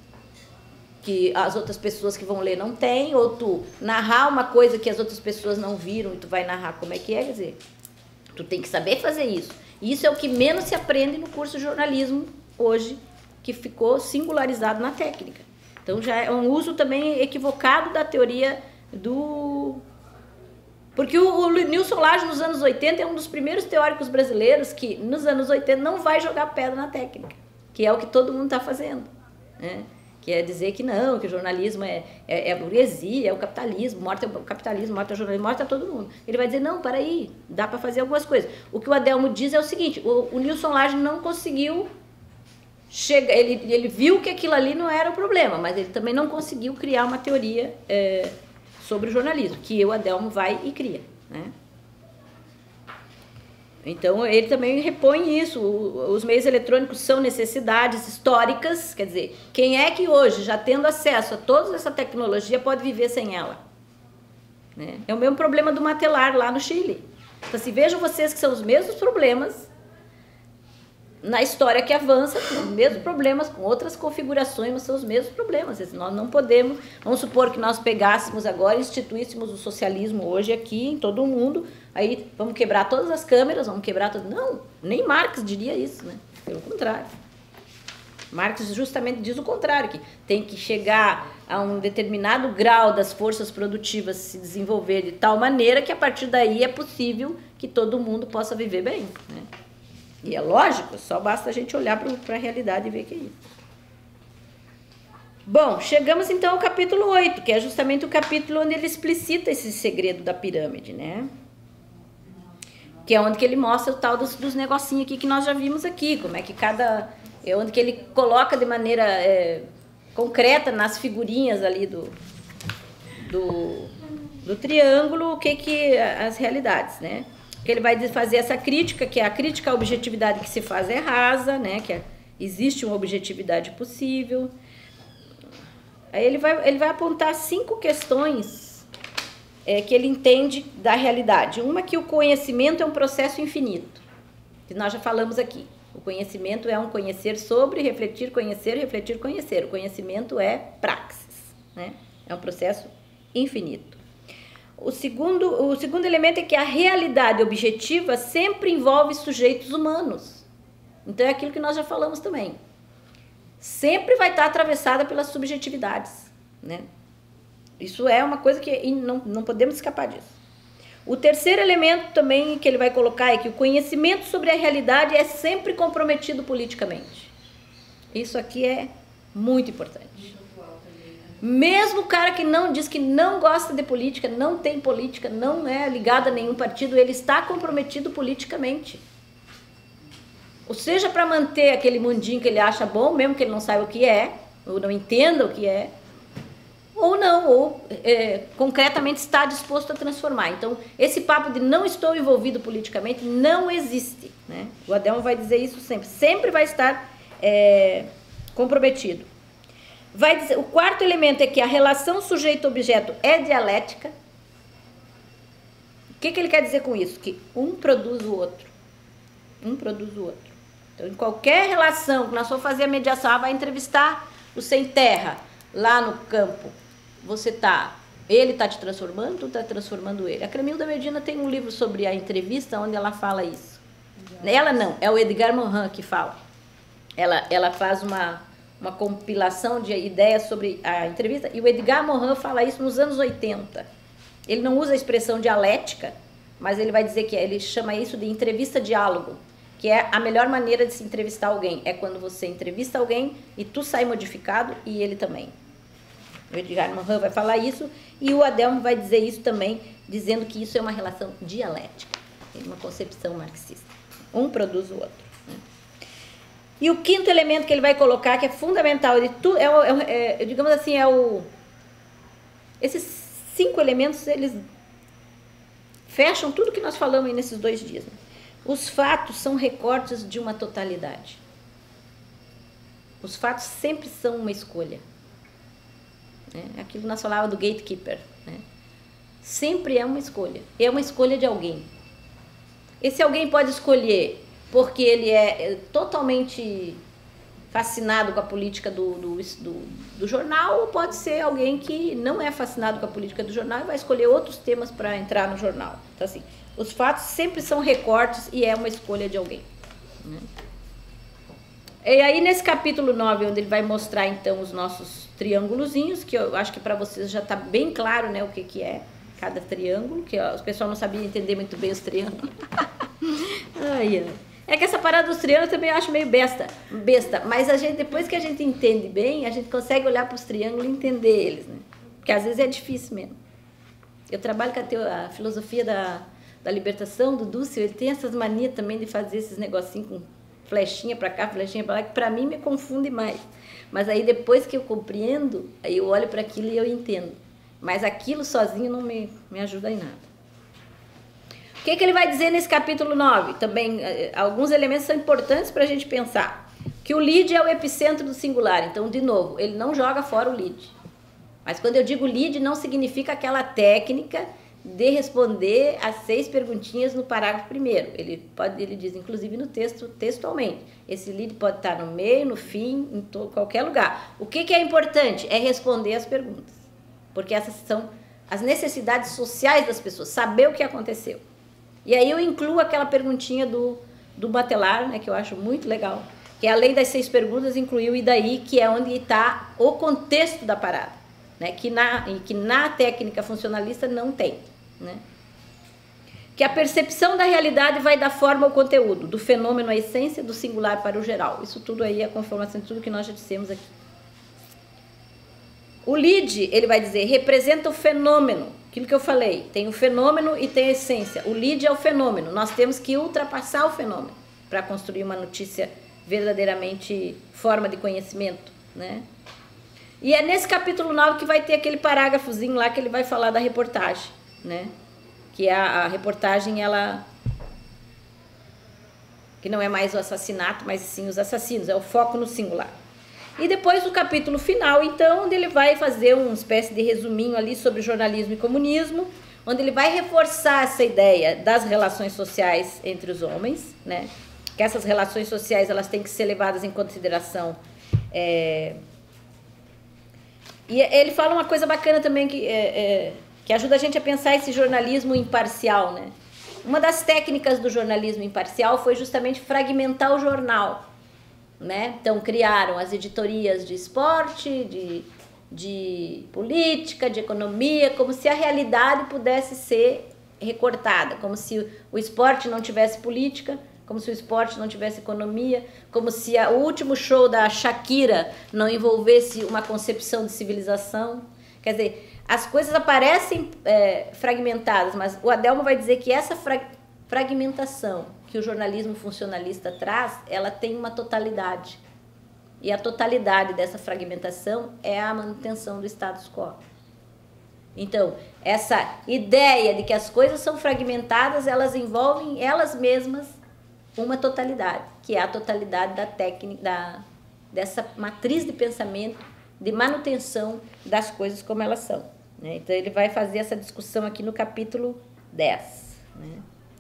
que as outras pessoas que vão ler não têm, ou tu narrar uma coisa que as outras pessoas não viram e tu vai narrar como é que é, quer dizer, tu tem que saber fazer isso. E isso é o que menos se aprende no curso de jornalismo hoje, que ficou singularizado na técnica. Então já é um uso também equivocado da teoria do... Porque o, o Nilson Lage nos anos oitenta é um dos primeiros teóricos brasileiros que nos anos oitenta não vai jogar pedra na técnica, que é o que todo mundo está fazendo, né? Que é dizer que não, que o jornalismo é, é, é a burguesia, é o capitalismo, morte é o capitalismo, morte é o jornalismo, morte é todo mundo. Ele vai dizer, não, para aí, dá para fazer algumas coisas. O que o Adelmo diz é o seguinte, o, o Nilson Lage não conseguiu chegar, ele, ele viu que aquilo ali não era o problema, mas ele também não conseguiu criar uma teoria é, sobre o jornalismo, que o Adelmo vai e cria, né? Então, ele também repõe isso, os meios eletrônicos são necessidades históricas, quer dizer, quem é que hoje, já tendo acesso a toda essa tecnologia, pode viver sem ela? Né? É o mesmo problema do matelar lá no Chile. Então, se vejam vocês que são os mesmos problemas na história que avança, os mesmos problemas, com outras configurações, mas são os mesmos problemas. Nós não podemos, vamos supor que nós pegássemos agora e instituíssemos o socialismo hoje aqui em todo o mundo, aí vamos quebrar todas as câmeras, vamos quebrar tudo. Não, nem Marx diria isso, né? Pelo contrário. Marx justamente diz o contrário, que tem que chegar a um determinado grau das forças produtivas se desenvolver de tal maneira que a partir daí é possível que todo mundo possa viver bem, né? E é lógico, só basta a gente olhar para a realidade e ver que é isso. Bom, chegamos então ao capítulo oito, que é justamente o capítulo onde ele explicita esse segredo da pirâmide, né? Que é onde que ele mostra o tal dos, dos negocinhos aqui que nós já vimos aqui, como é que cada... É onde que ele coloca de maneira é, concreta nas figurinhas ali do, do, do triângulo o que que as realidades, né? Que ele vai fazer essa crítica, que é a crítica à objetividade que se faz é rasa, né? Que é, existe uma objetividade possível. Aí ele vai, ele vai apontar cinco questões é, que ele entende da realidade. Uma, que o conhecimento é um processo infinito, que nós já falamos aqui. O conhecimento é um conhecer sobre, refletir, conhecer, refletir, conhecer. O conhecimento é praxis, né? É um processo infinito. O segundo, o segundo elemento é que a realidade objetiva sempre envolve sujeitos humanos. Então é aquilo que nós já falamos também. Sempre vai estar atravessada pelas subjetividades, né? Isso é uma coisa que não, não podemos escapar disso. O terceiro elemento também que ele vai colocar é que o conhecimento sobre a realidade é sempre comprometido politicamente. Isso aqui é muito importante. Mesmo o cara que não diz que não gosta de política, não tem política, não é ligado a nenhum partido, ele está comprometido politicamente. Ou seja, para manter aquele mundinho que ele acha bom, mesmo que ele não saiba o que é, ou não entenda o que é, ou não, ou é, concretamente está disposto a transformar. Então, esse papo de não estou envolvido politicamente não existe, né? O Adelmo vai dizer isso sempre. Sempre vai estar é, comprometido. Vai dizer, o quarto elemento é que a relação sujeito-objeto é dialética. O que, que ele quer dizer com isso? Que um produz o outro. Um produz o outro. Então, em qualquer relação que nós for fazer a mediação, ah, vai entrevistar o sem terra lá no campo. Você tá, ele está te transformando, tu está transformando ele. A Cremilda Medina tem um livro sobre a entrevista onde ela fala isso. Ela não, é o Edgar Morin que fala. Ela, ela faz uma, uma compilação de ideias sobre a entrevista e o Edgar Morin fala isso nos anos oitenta. Ele não usa a expressão dialética, mas ele vai dizer que ele chama isso de entrevista-diálogo, que é a melhor maneira de se entrevistar alguém. É quando você entrevista alguém e tu sai modificado e ele também. O Edgar Morin vai falar isso e o Adelmo vai dizer isso também, dizendo que isso é uma relação dialética, uma concepção marxista. Um produz o outro. Né? E o quinto elemento que ele vai colocar, que é fundamental, ele, tu, é, é, é, digamos assim, é o... Esses cinco elementos, eles fecham tudo que nós falamos aí nesses dois dias. Né? Os fatos são recortes de uma totalidade. Os fatos sempre são uma escolha. É aquilo que nós falávamos do gatekeeper. Né? Sempre é uma escolha. É uma escolha de alguém. Esse alguém pode escolher porque ele é totalmente fascinado com a política do, do, do, do jornal, ou pode ser alguém que não é fascinado com a política do jornal e vai escolher outros temas para entrar no jornal. Então, assim, os fatos sempre são recortes e é uma escolha de alguém. Né? E aí, nesse capítulo nove, onde ele vai mostrar, então, os nossos triângulozinhos, que eu acho que para vocês já está bem claro, né, o que, que é cada triângulo, que ó, o pessoal não sabia entender muito bem os triângulos. Ai, ai. É que essa parada dos triângulos também eu acho meio besta, besta, mas a gente, depois que a gente entende bem, a gente consegue olhar para os triângulos e entender eles, né? Porque às vezes é difícil mesmo. Eu trabalho com a, teo, a filosofia da, da libertação, do Dussel, ele tem essas manias também de fazer esses negocinhos com flechinha para cá, flechinha para lá, que para mim me confunde mais. Mas aí depois que eu compreendo, aí eu olho para aquilo e eu entendo. Mas aquilo sozinho não me, me ajuda em nada. O que, que ele vai dizer nesse capítulo nove? Também, alguns elementos são importantes para a gente pensar. Que o lead é o epicentro do singular. Então, de novo, ele não joga fora o lead. Mas quando eu digo lead, não significa aquela técnica de responder as seis perguntinhas no parágrafo primeiro. Ele, pode, ele diz, inclusive, no texto, textualmente. Esse lead pode estar no meio, no fim, em todo, qualquer lugar. O que, que é importante? É responder as perguntas. Porque essas são as necessidades sociais das pessoas. Saber o que aconteceu. E aí eu incluo aquela perguntinha do, do Batelar, né, que eu acho muito legal, que é além das seis perguntas, incluiu e daí, que é onde está o contexto da parada, né, que, na, que na técnica funcionalista não tem. Né? Que a percepção da realidade vai dar forma ao conteúdo, do fenômeno à essência, do singular para o geral. Isso tudo aí é a conformação de tudo que nós já dissemos aqui. O lead, ele vai dizer, representa o fenômeno. Aquilo que eu falei, tem o fenômeno e tem a essência. O lead é o fenômeno. Nós temos que ultrapassar o fenômeno para construir uma notícia verdadeiramente forma de conhecimento, né? E é nesse capítulo nove que vai ter aquele parágrafozinho lá que ele vai falar da reportagem, né? Que a, a reportagem, ela... que não é mais o assassinato, mas sim os assassinos. É o foco no singular. E depois o capítulo final, então, onde ele vai fazer uma espécie de resuminho ali sobre jornalismo e comunismo, onde ele vai reforçar essa ideia das relações sociais entre os homens, né? que essas relações sociais elas têm que ser levadas em consideração. É, e ele fala uma coisa bacana também que, é, é, que ajuda a gente a pensar esse jornalismo imparcial, né? Uma das técnicas do jornalismo imparcial foi justamente fragmentar o jornal, né? Então criaram as editorias de esporte, de, de política, de economia, como se a realidade pudesse ser recortada, como se o esporte não tivesse política, como se o esporte não tivesse economia, como se a, o último show da Shakira não envolvesse uma concepção de civilização. Quer dizer, as coisas aparecem é, fragmentadas, mas o Adelmo vai dizer que essa fra fragmentação que o jornalismo funcionalista traz, ela tem uma totalidade. E a totalidade dessa fragmentação é a manutenção do status quo. Então, essa ideia de que as coisas são fragmentadas, elas envolvem elas mesmas uma totalidade, que é a totalidade da técnica, da, dessa matriz de pensamento, de manutenção das coisas como elas são, né? Então, ele vai fazer essa discussão aqui no capítulo dez, né?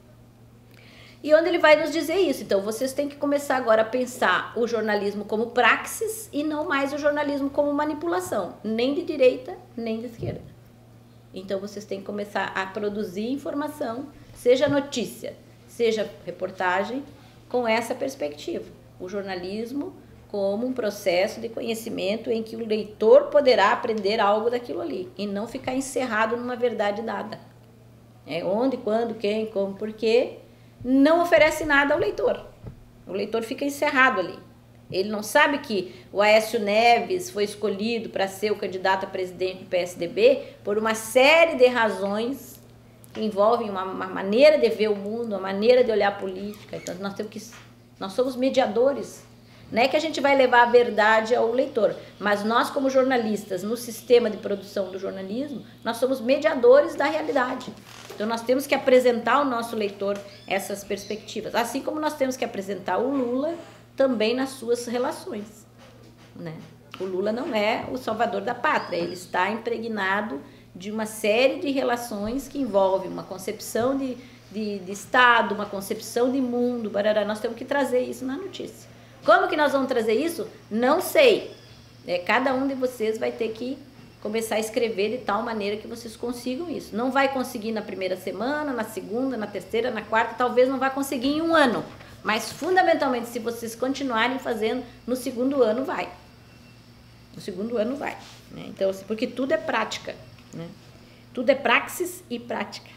E onde ele vai nos dizer isso. Então, vocês têm que começar agora a pensar o jornalismo como praxis e não mais o jornalismo como manipulação, nem de direita, nem de esquerda. Então, vocês têm que começar a produzir informação, seja notícia, seja reportagem, com essa perspectiva. O jornalismo como um processo de conhecimento em que o leitor poderá aprender algo daquilo ali e não ficar encerrado numa verdade dada. É onde, quando, quem, como, porquê, não oferece nada ao leitor. O leitor fica encerrado ali. Ele não sabe que o Aécio Neves foi escolhido para ser o candidato a presidente do P S D B por uma série de razões que envolvem uma, uma maneira de ver o mundo, uma maneira de olhar a política. Então, nós temos que, nós somos mediadores. Não é que a gente vai levar a verdade ao leitor, mas nós, como jornalistas, no sistema de produção do jornalismo, nós somos mediadores da realidade. Então, nós temos que apresentar ao nosso leitor essas perspectivas, assim como nós temos que apresentar o Lula também nas suas relações, né? O Lula não é o salvador da pátria, ele está impregnado de uma série de relações que envolvem uma concepção de, de, de Estado, uma concepção de mundo, barará. Nós temos que trazer isso na notícia. Como que nós vamos trazer isso? Não sei. É, cada um de vocês vai ter que começar a escrever de tal maneira que vocês consigam isso. Não vai conseguir na primeira semana, na segunda, na terceira, na quarta, talvez não vai conseguir em um ano. Mas, fundamentalmente, se vocês continuarem fazendo, no segundo ano vai. No segundo ano vai, né? Então, assim, porque tudo é prática, né? Tudo é praxis e prática.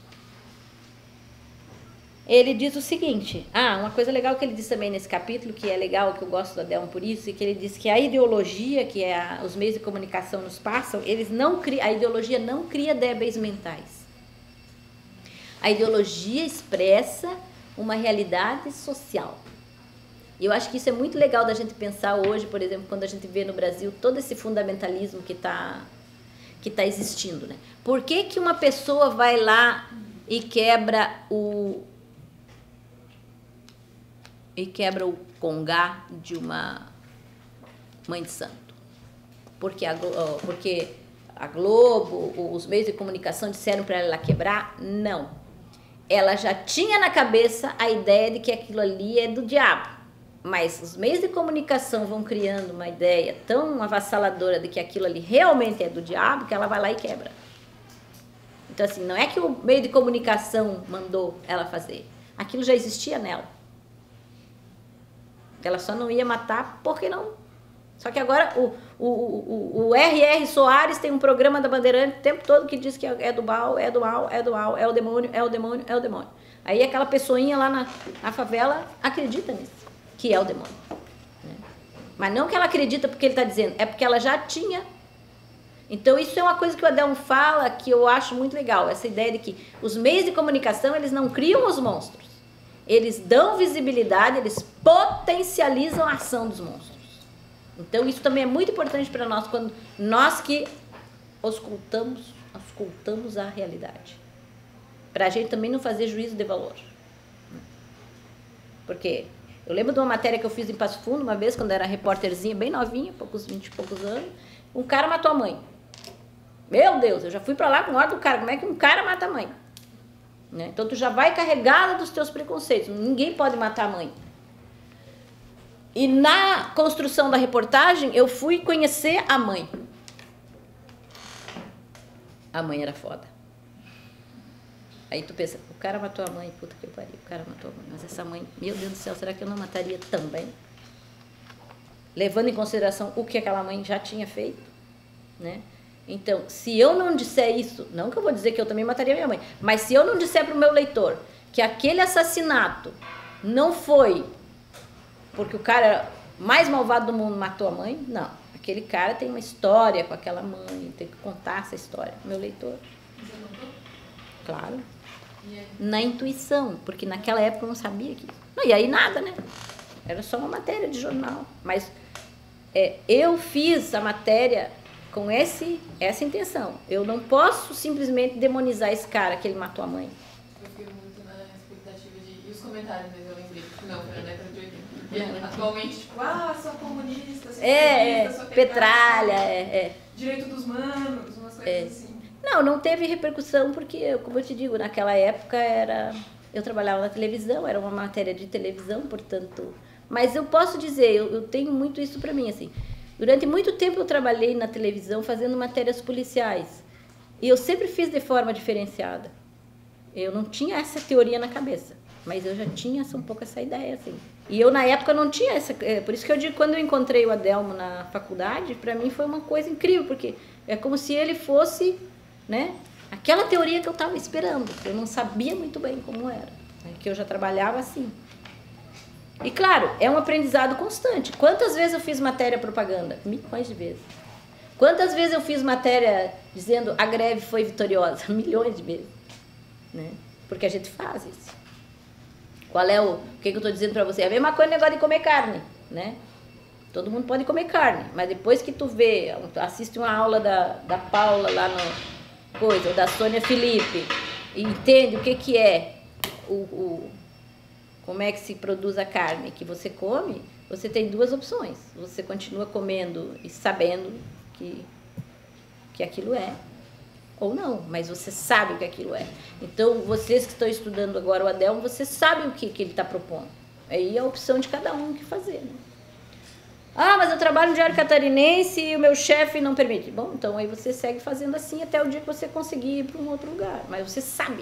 Ele diz o seguinte, ah, uma coisa legal que ele diz também nesse capítulo, que é legal, que eu gosto do Adelmo por isso, e que ele diz que a ideologia, que é a, os meios de comunicação nos passam, eles não criam, a ideologia não cria débeis mentais. A ideologia expressa uma realidade social. E eu acho que isso é muito legal da gente pensar hoje, por exemplo, quando a gente vê no Brasil todo esse fundamentalismo que está que tá existindo, né? Por que que uma pessoa vai lá e quebra o e quebra o congá de uma mãe de santo? Porque a, porque a Globo, os meios de comunicação disseram para ela quebrar? Não. Ela já tinha na cabeça a ideia de que aquilo ali é do diabo. Mas os meios de comunicação vão criando uma ideia tão avassaladora de que aquilo ali realmente é do diabo, que ela vai lá e quebra. Então, assim, não é que o meio de comunicação mandou ela fazer. Aquilo já existia nela. Ela só não ia matar porque não. Só que agora o, o, o, o R R Soares tem um programa da Bandeirante o tempo todo que diz que é do mal, é do mal, é do mal, é o demônio, é o demônio, é o demônio. Aí aquela pessoinha lá na, na favela acredita nisso, que é o demônio. Né? Mas não que ela acredita porque ele está dizendo, é porque ela já tinha. Então isso é uma coisa que o Adelmo fala que eu acho muito legal, essa ideia de que os meios de comunicação, eles não criam os monstros. Eles dão visibilidade, eles potencializam a ação dos monstros. Então, isso também é muito importante para nós, quando nós que auscultamos, auscultamos a realidade. Para a gente também não fazer juízo de valor. Porque eu lembro de uma matéria que eu fiz em Passo Fundo, uma vez, quando eu era repórterzinha, bem novinha, poucos, vinte e poucos anos, um cara matou a mãe. Meu Deus, eu já fui para lá com ordem do cara, como é que um cara mata a mãe? Né? Então, tu já vai carregada dos teus preconceitos, ninguém pode matar a mãe. E na construção da reportagem, eu fui conhecer a mãe. A mãe era foda. Aí tu pensa, o cara matou a mãe, puta que pariu, o cara matou a mãe. Mas essa mãe, meu Deus do céu, será que eu não mataria também? Levando em consideração o que aquela mãe já tinha feito, né? Então, se eu não disser isso, não que eu vou dizer que eu também mataria minha mãe, mas se eu não disser para o meu leitor que aquele assassinato não foi porque o cara mais malvado do mundo matou a mãe, não. Aquele cara tem uma história com aquela mãe, tem que contar essa história. Meu leitor. Você notou? Claro. E aí? Na intuição, porque naquela época eu não sabia que... Não, e aí nada, né? Era só uma matéria de jornal. Mas é, eu fiz a matéria com esse, essa intenção. Eu não posso simplesmente demonizar esse cara que ele matou a mãe. Eu fiquei muito na expectativa de... E os comentários, mas eu lembrei que não, foi na década de oitenta. Porque atualmente, tipo, ah, sou comunista, sou É, comunista, sou é petralha, é, é. direito dos manos, umas coisas É. assim. Não, não teve repercussão porque, como eu te digo, naquela época era... Eu trabalhava na televisão, era uma matéria de televisão, portanto... Mas eu posso dizer, eu, eu tenho muito isso pra mim, assim... Durante muito tempo eu trabalhei na televisão fazendo matérias policiais. E eu sempre fiz de forma diferenciada. Eu não tinha essa teoria na cabeça, mas eu já tinha um pouco essa ideia, assim. E eu, na época, não tinha essa... É, por isso que eu digo, quando eu encontrei o Adelmo na faculdade, pra mim foi uma coisa incrível, porque é como se ele fosse, né, aquela teoria que eu estava esperando. Eu não sabia muito bem como era, né, que eu já trabalhava assim. E, claro, é um aprendizado constante. Quantas vezes eu fiz matéria propaganda? Milhões de vezes. Quantas vezes eu fiz matéria dizendo a greve foi vitoriosa? Milhões de vezes. Né? Porque a gente faz isso. Qual é o... O que, que eu estou dizendo para você? É a mesma coisa o negócio de comer carne, né? Todo mundo pode comer carne, mas depois que tu vê, assiste uma aula da, da Paula lá no... coisa, ou da Sônia Felipe, e entende o que, que é o... o como é que se produz a carne que você come, você tem duas opções. Você continua comendo e sabendo que, que aquilo é, ou não, mas você sabe o que aquilo é. Então, vocês que estão estudando agora o Adelmo, você sabe o que, que ele está propondo. Aí é a opção de cada um que fazer. Né? Ah, mas eu trabalho no Diário Catarinense e o meu chefe não permite. Bom, então aí você segue fazendo assim até o dia que você conseguir ir para um outro lugar. Mas você sabe.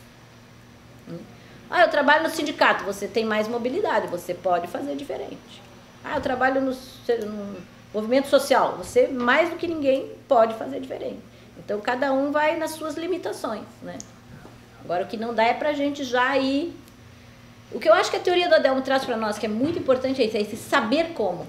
Ah, eu trabalho no sindicato, você tem mais mobilidade, você pode fazer diferente. Ah, eu trabalho no, no movimento social, você mais do que ninguém pode fazer diferente. Então, cada um vai nas suas limitações, né? Agora, o que não dá é pra gente já ir... O que eu acho que a teoria do Adelmo traz para nós, que é muito importante, é isso, é esse saber como.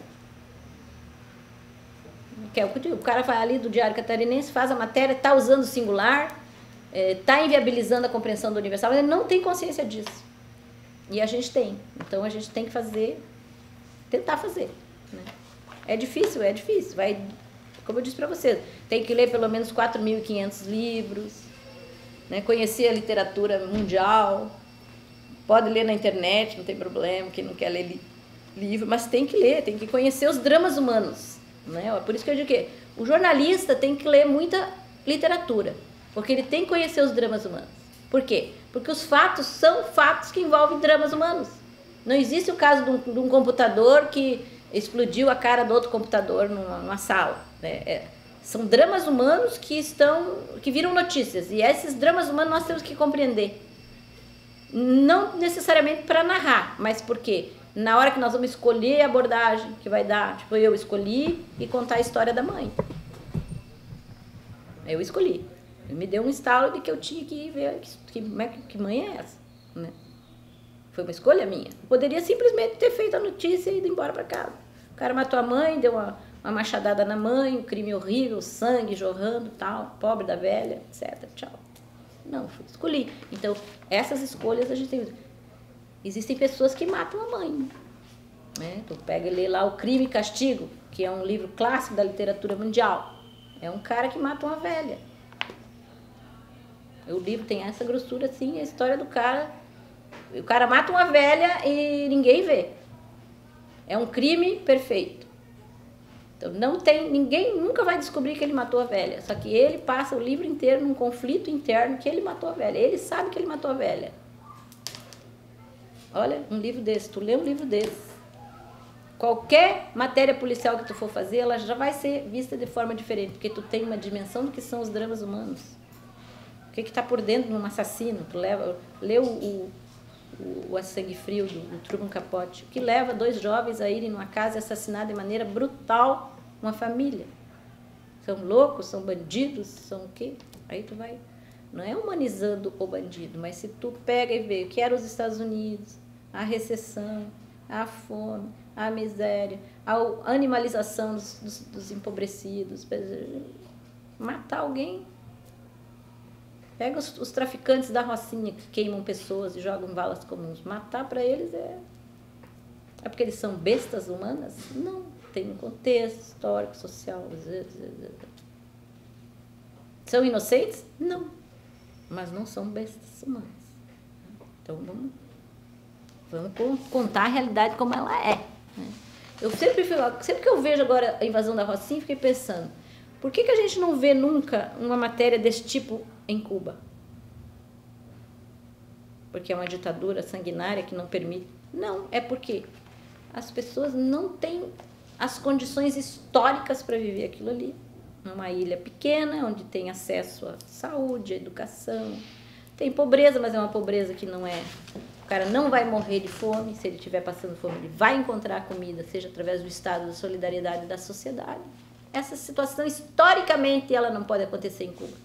Que é o que eu digo, o cara vai ali do Diário Catarinense, faz a matéria, está usando o singular... está inviabilizando a compreensão do universal, mas ele não tem consciência disso. E a gente tem. Então, a gente tem que fazer, tentar fazer. Né? É difícil, é difícil. Vai, como eu disse para vocês, tem que ler pelo menos quatro mil e quinhentos livros, né? Conhecer a literatura mundial, pode ler na internet, não tem problema, quem não quer ler li, livro, mas tem que ler, tem que conhecer os dramas humanos. Né? Por isso que eu digo que o jornalista tem que ler muita literatura. Porque ele tem que conhecer os dramas humanos. Por quê? Porque os fatos são fatos que envolvem dramas humanos. Não existe o caso de um, de um computador que explodiu a cara do outro computador numa, numa sala. Né? É, são dramas humanos que estão, que viram notícias. E esses dramas humanos nós temos que compreender. Não necessariamente para narrar, mas porque na hora que nós vamos escolher a abordagem que vai dar, tipo, eu escolhi e contar a história da mãe. Eu escolhi. Ele me deu um estalo de que eu tinha que ver que, que, que mãe é essa. Né? Foi uma escolha minha. Eu poderia simplesmente ter feito a notícia e ido embora para casa. O cara matou a mãe, deu uma, uma machadada na mãe, um crime horrível, sangue jorrando, tal, pobre da velha, etcétera. Tchau. Não, fui, escolhi. Então, essas escolhas a gente tem. Existem pessoas que matam a mãe. Né? Tu pega e lê lá O Crime e Castigo, que é um livro clássico da literatura mundial. É um cara que mata uma velha. O livro tem essa grossura, assim, a história do cara... O cara mata uma velha e ninguém vê. É um crime perfeito. Então, não tem... Ninguém nunca vai descobrir que ele matou a velha. Só que ele passa o livro inteiro num conflito interno que ele matou a velha. Ele sabe que ele matou a velha. Olha, um livro desse. Tu lê um livro desse. qualquer matéria policial que tu for fazer, ela já vai ser vista de forma diferente, porque tu tem uma dimensão do que são os dramas humanos. O que está por dentro de um assassino? Tu leva, lê o, o, o A Sangue Frio, do, do Truman Capote, que leva dois jovens a irem numa casa e assassinar de maneira brutal uma família. São loucos, são bandidos, são o quê? Aí tu vai... Não é humanizando o bandido, mas se tu pega e vê o que eram os Estados Unidos, a recessão, a fome, a miséria, a animalização dos, dos, dos empobrecidos, matar alguém. Pega os, os traficantes da Rocinha que queimam pessoas e jogam balas comuns. Matar para eles é... É porque eles são bestas humanas? Não, tem um contexto histórico, social. São inocentes? Não. Mas não são bestas humanas. Então vamos, vamos contar a realidade como ela é. Né? Eu sempre, sempre que eu vejo agora a invasão da Rocinha, fiquei pensando, por que, que a gente não vê nunca uma matéria desse tipo em Cuba? Porque é uma ditadura sanguinária que não permite. Não, é porque as pessoas não têm as condições históricas para viver aquilo ali. Uma ilha pequena, onde tem acesso à saúde, à educação. Tem pobreza, mas é uma pobreza que não é... O cara não vai morrer de fome, se ele estiver passando fome, ele vai encontrar comida, seja através do Estado, da solidariedade da sociedade. Essa situação, historicamente, ela não pode acontecer em Cuba.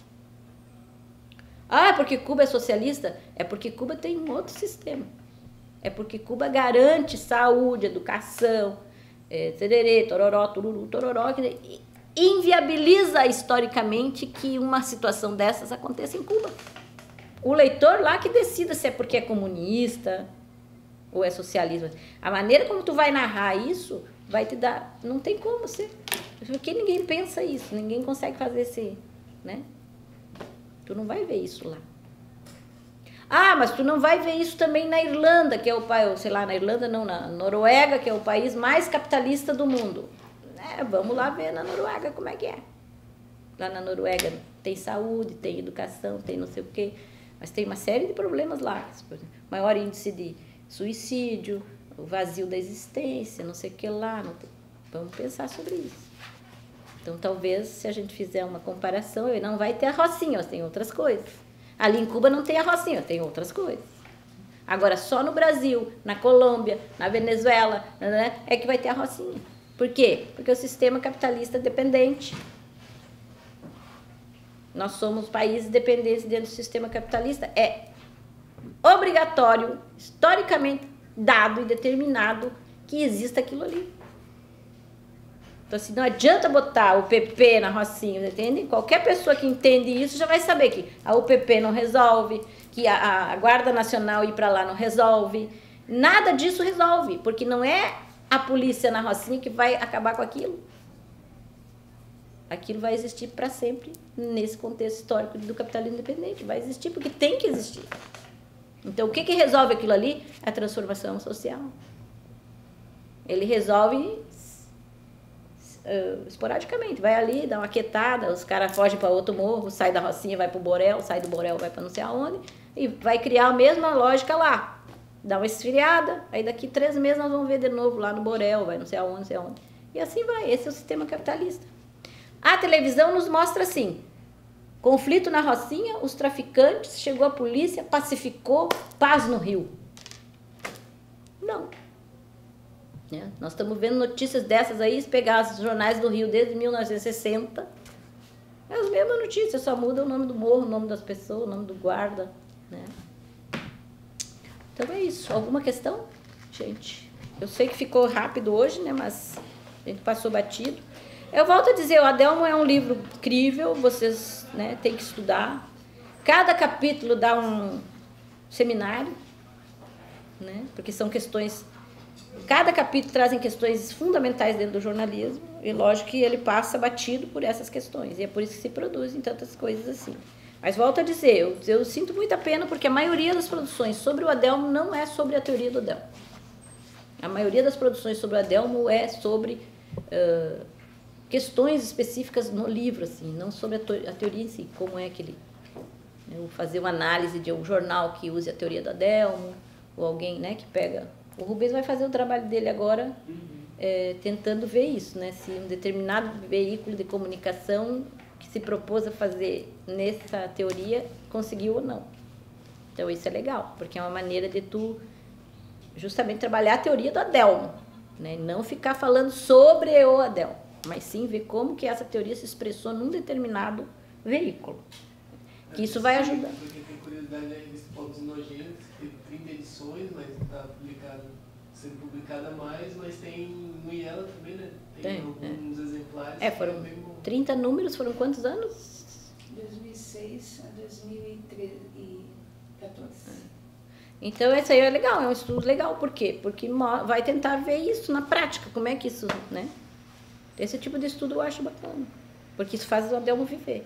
Ah, porque Cuba é socialista? É porque Cuba tem um outro sistema. É porque Cuba garante saúde, educação, é, tererê, tororó, tururu, tororó, que inviabiliza historicamente que uma situação dessas aconteça em Cuba. O leitor lá que decida se é porque é comunista ou é socialismo. A maneira como tu vai narrar isso vai te dar... Não tem como ser. Porque ninguém pensa isso, ninguém consegue fazer esse... Né? Tu não vai ver isso lá. Ah, mas tu não vai ver isso também na Irlanda, que é o país, sei lá, na Irlanda não, na Noruega, que é o país mais capitalista do mundo. É, vamos lá ver na Noruega como é que é. Lá na Noruega tem saúde, tem educação, tem não sei o quê, mas tem uma série de problemas lá. Por exemplo, maior índice de suicídio, o vazio da existência, não sei o que lá. Não tem... Vamos pensar sobre isso. Então, talvez, se a gente fizer uma comparação, não vai ter a Rocinha, mas tem outras coisas. Ali em Cuba não tem a Rocinha, tem outras coisas. Agora, só no Brasil, na Colômbia, na Venezuela, né, é que vai ter a Rocinha. Por quê? Porque o sistema capitalista é dependente. Nós somos países dependentes dentro do sistema capitalista. É obrigatório, historicamente dado e determinado que exista aquilo ali. Então, assim, não adianta botar o P P na Rocinha, entende? Qualquer pessoa que entende isso já vai saber que a U P P não resolve, que a, a Guarda Nacional ir para lá não resolve. Nada disso resolve, porque não é a polícia na Rocinha que vai acabar com aquilo. Aquilo vai existir para sempre nesse contexto histórico do capitalismo independente. Vai existir porque tem que existir. Então, o que, que resolve aquilo ali? A transformação social. Ele resolve uh, esporadicamente. Vai ali, dá uma quietada, os caras fogem para outro morro, sai da Rocinha, vai para o Borel, sai do Borel, vai para não sei aonde, e vai criar a mesma lógica lá. Dá uma esfriada, aí daqui três meses nós vamos ver de novo lá no Borel, vai não sei aonde, não sei aonde. E assim vai, esse é o sistema capitalista. A televisão nos mostra assim, conflito na Rocinha, os traficantes, chegou a polícia, pacificou, paz no Rio. Não. É, nós estamos vendo notícias dessas aí, se pegar os jornais do Rio desde mil novecentos e sessenta, é as mesmas notícias, só muda o nome do morro, o nome das pessoas, o nome do guarda, né? Então é isso. Alguma questão? Gente, eu sei que ficou rápido hoje, né? Mas a gente passou batido. Eu volto a dizer, o Adelmo é um livro incrível, vocês, né, têm que estudar. Cada capítulo dá um seminário, né? Porque são questões... Cada capítulo trazem questões fundamentais dentro do jornalismo, e lógico que ele passa batido por essas questões, e é por isso que se produzem tantas coisas assim. Mas volto a dizer, eu, eu sinto muita pena porque a maioria das produções sobre o Adelmo não é sobre a teoria do Adelmo. A maioria das produções sobre o Adelmo é sobre uh, questões específicas no livro, assim, não sobre a, a teoria em si, como é que ele... Eu fazer uma análise de um jornal que use a teoria do Adelmo, ou alguém, né, que pega O Rubens vai fazer o trabalho dele agora, Uhum. é, tentando ver isso, né? Se um determinado veículo de comunicação que se propôs a fazer nessa teoria conseguiu ou não. Então isso é legal, porque é uma maneira de tu justamente trabalhar a teoria do Adelmo, né? Não ficar falando sobre o Adelmo, mas sim ver como que essa teoria se expressou num determinado veículo. Que isso vai ajudar. Porque tem curiosidade da revista Povos Nojentos, que tem trinta edições, mas está publicada, sendo publicada mais, mas tem no IELA também, né? Tem, tem alguns é. exemplares. É, foram trinta números, foram quantos anos? dois mil e seis a dois mil e quatorze. Então, esse aí é legal, é um estudo legal. Por quê? Porque vai tentar ver isso na prática, como é que isso, né? Esse tipo de estudo eu acho bacana, porque isso faz o Adelmo viver.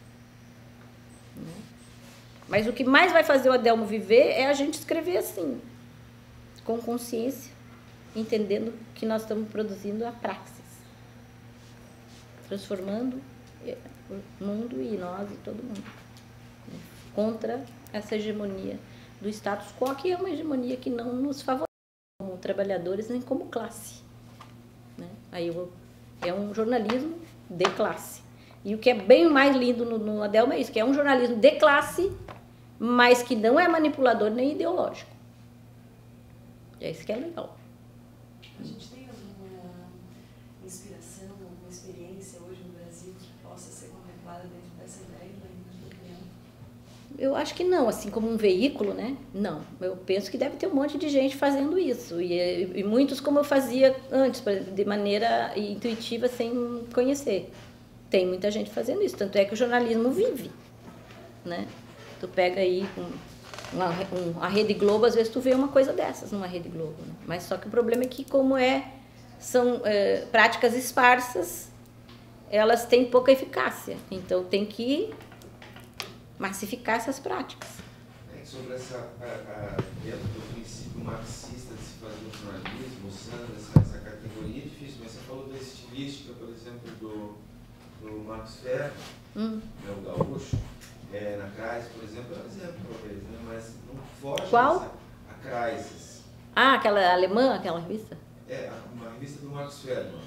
Mas o que mais vai fazer o Adelmo viver é a gente escrever assim, com consciência, entendendo que nós estamos produzindo a praxis, transformando o mundo e nós e todo mundo, né? Contra essa hegemonia do status quo, que é uma hegemonia que não nos favorece como trabalhadores nem como classe, né? Aí eu, é um jornalismo de classe. E o que é bem mais lindo no, no Adelmo é isso, que é um jornalismo de classe, mas que não é manipulador nem ideológico. É isso que é legal. A gente tem alguma inspiração, alguma experiência hoje no Brasil que possa ser contemplada dentro dessa ideia, na sua opinião? Eu acho que não, assim como um veículo, né? Não. Eu penso que deve ter um monte de gente fazendo isso. E, e muitos como eu fazia antes, de maneira intuitiva, sem conhecer. Tem muita gente fazendo isso. Tanto é que o jornalismo vive, né? Tu pega aí uma, uma Rede Globo, às vezes tu vê uma coisa dessas numa Rede Globo, né? Mas só que o problema é que como é, são é, práticas esparsas, elas têm pouca eficácia. Então tem que massificar essas práticas. É, sobre essa, a, a, dentro do princípio marxista de se fazer o jornalismo, usando essa, essa categoria é difícil, mas você falou da estilística, por exemplo, do, do Max Ferro, hum. né, o gaúcho. É, na Crisis, por exemplo, é um exemplo, talvez, né? Mas não foge. Qual? Dessa, a Crisis. Ah, aquela alemã, aquela revista? É, uma revista do Marcos Ferdman.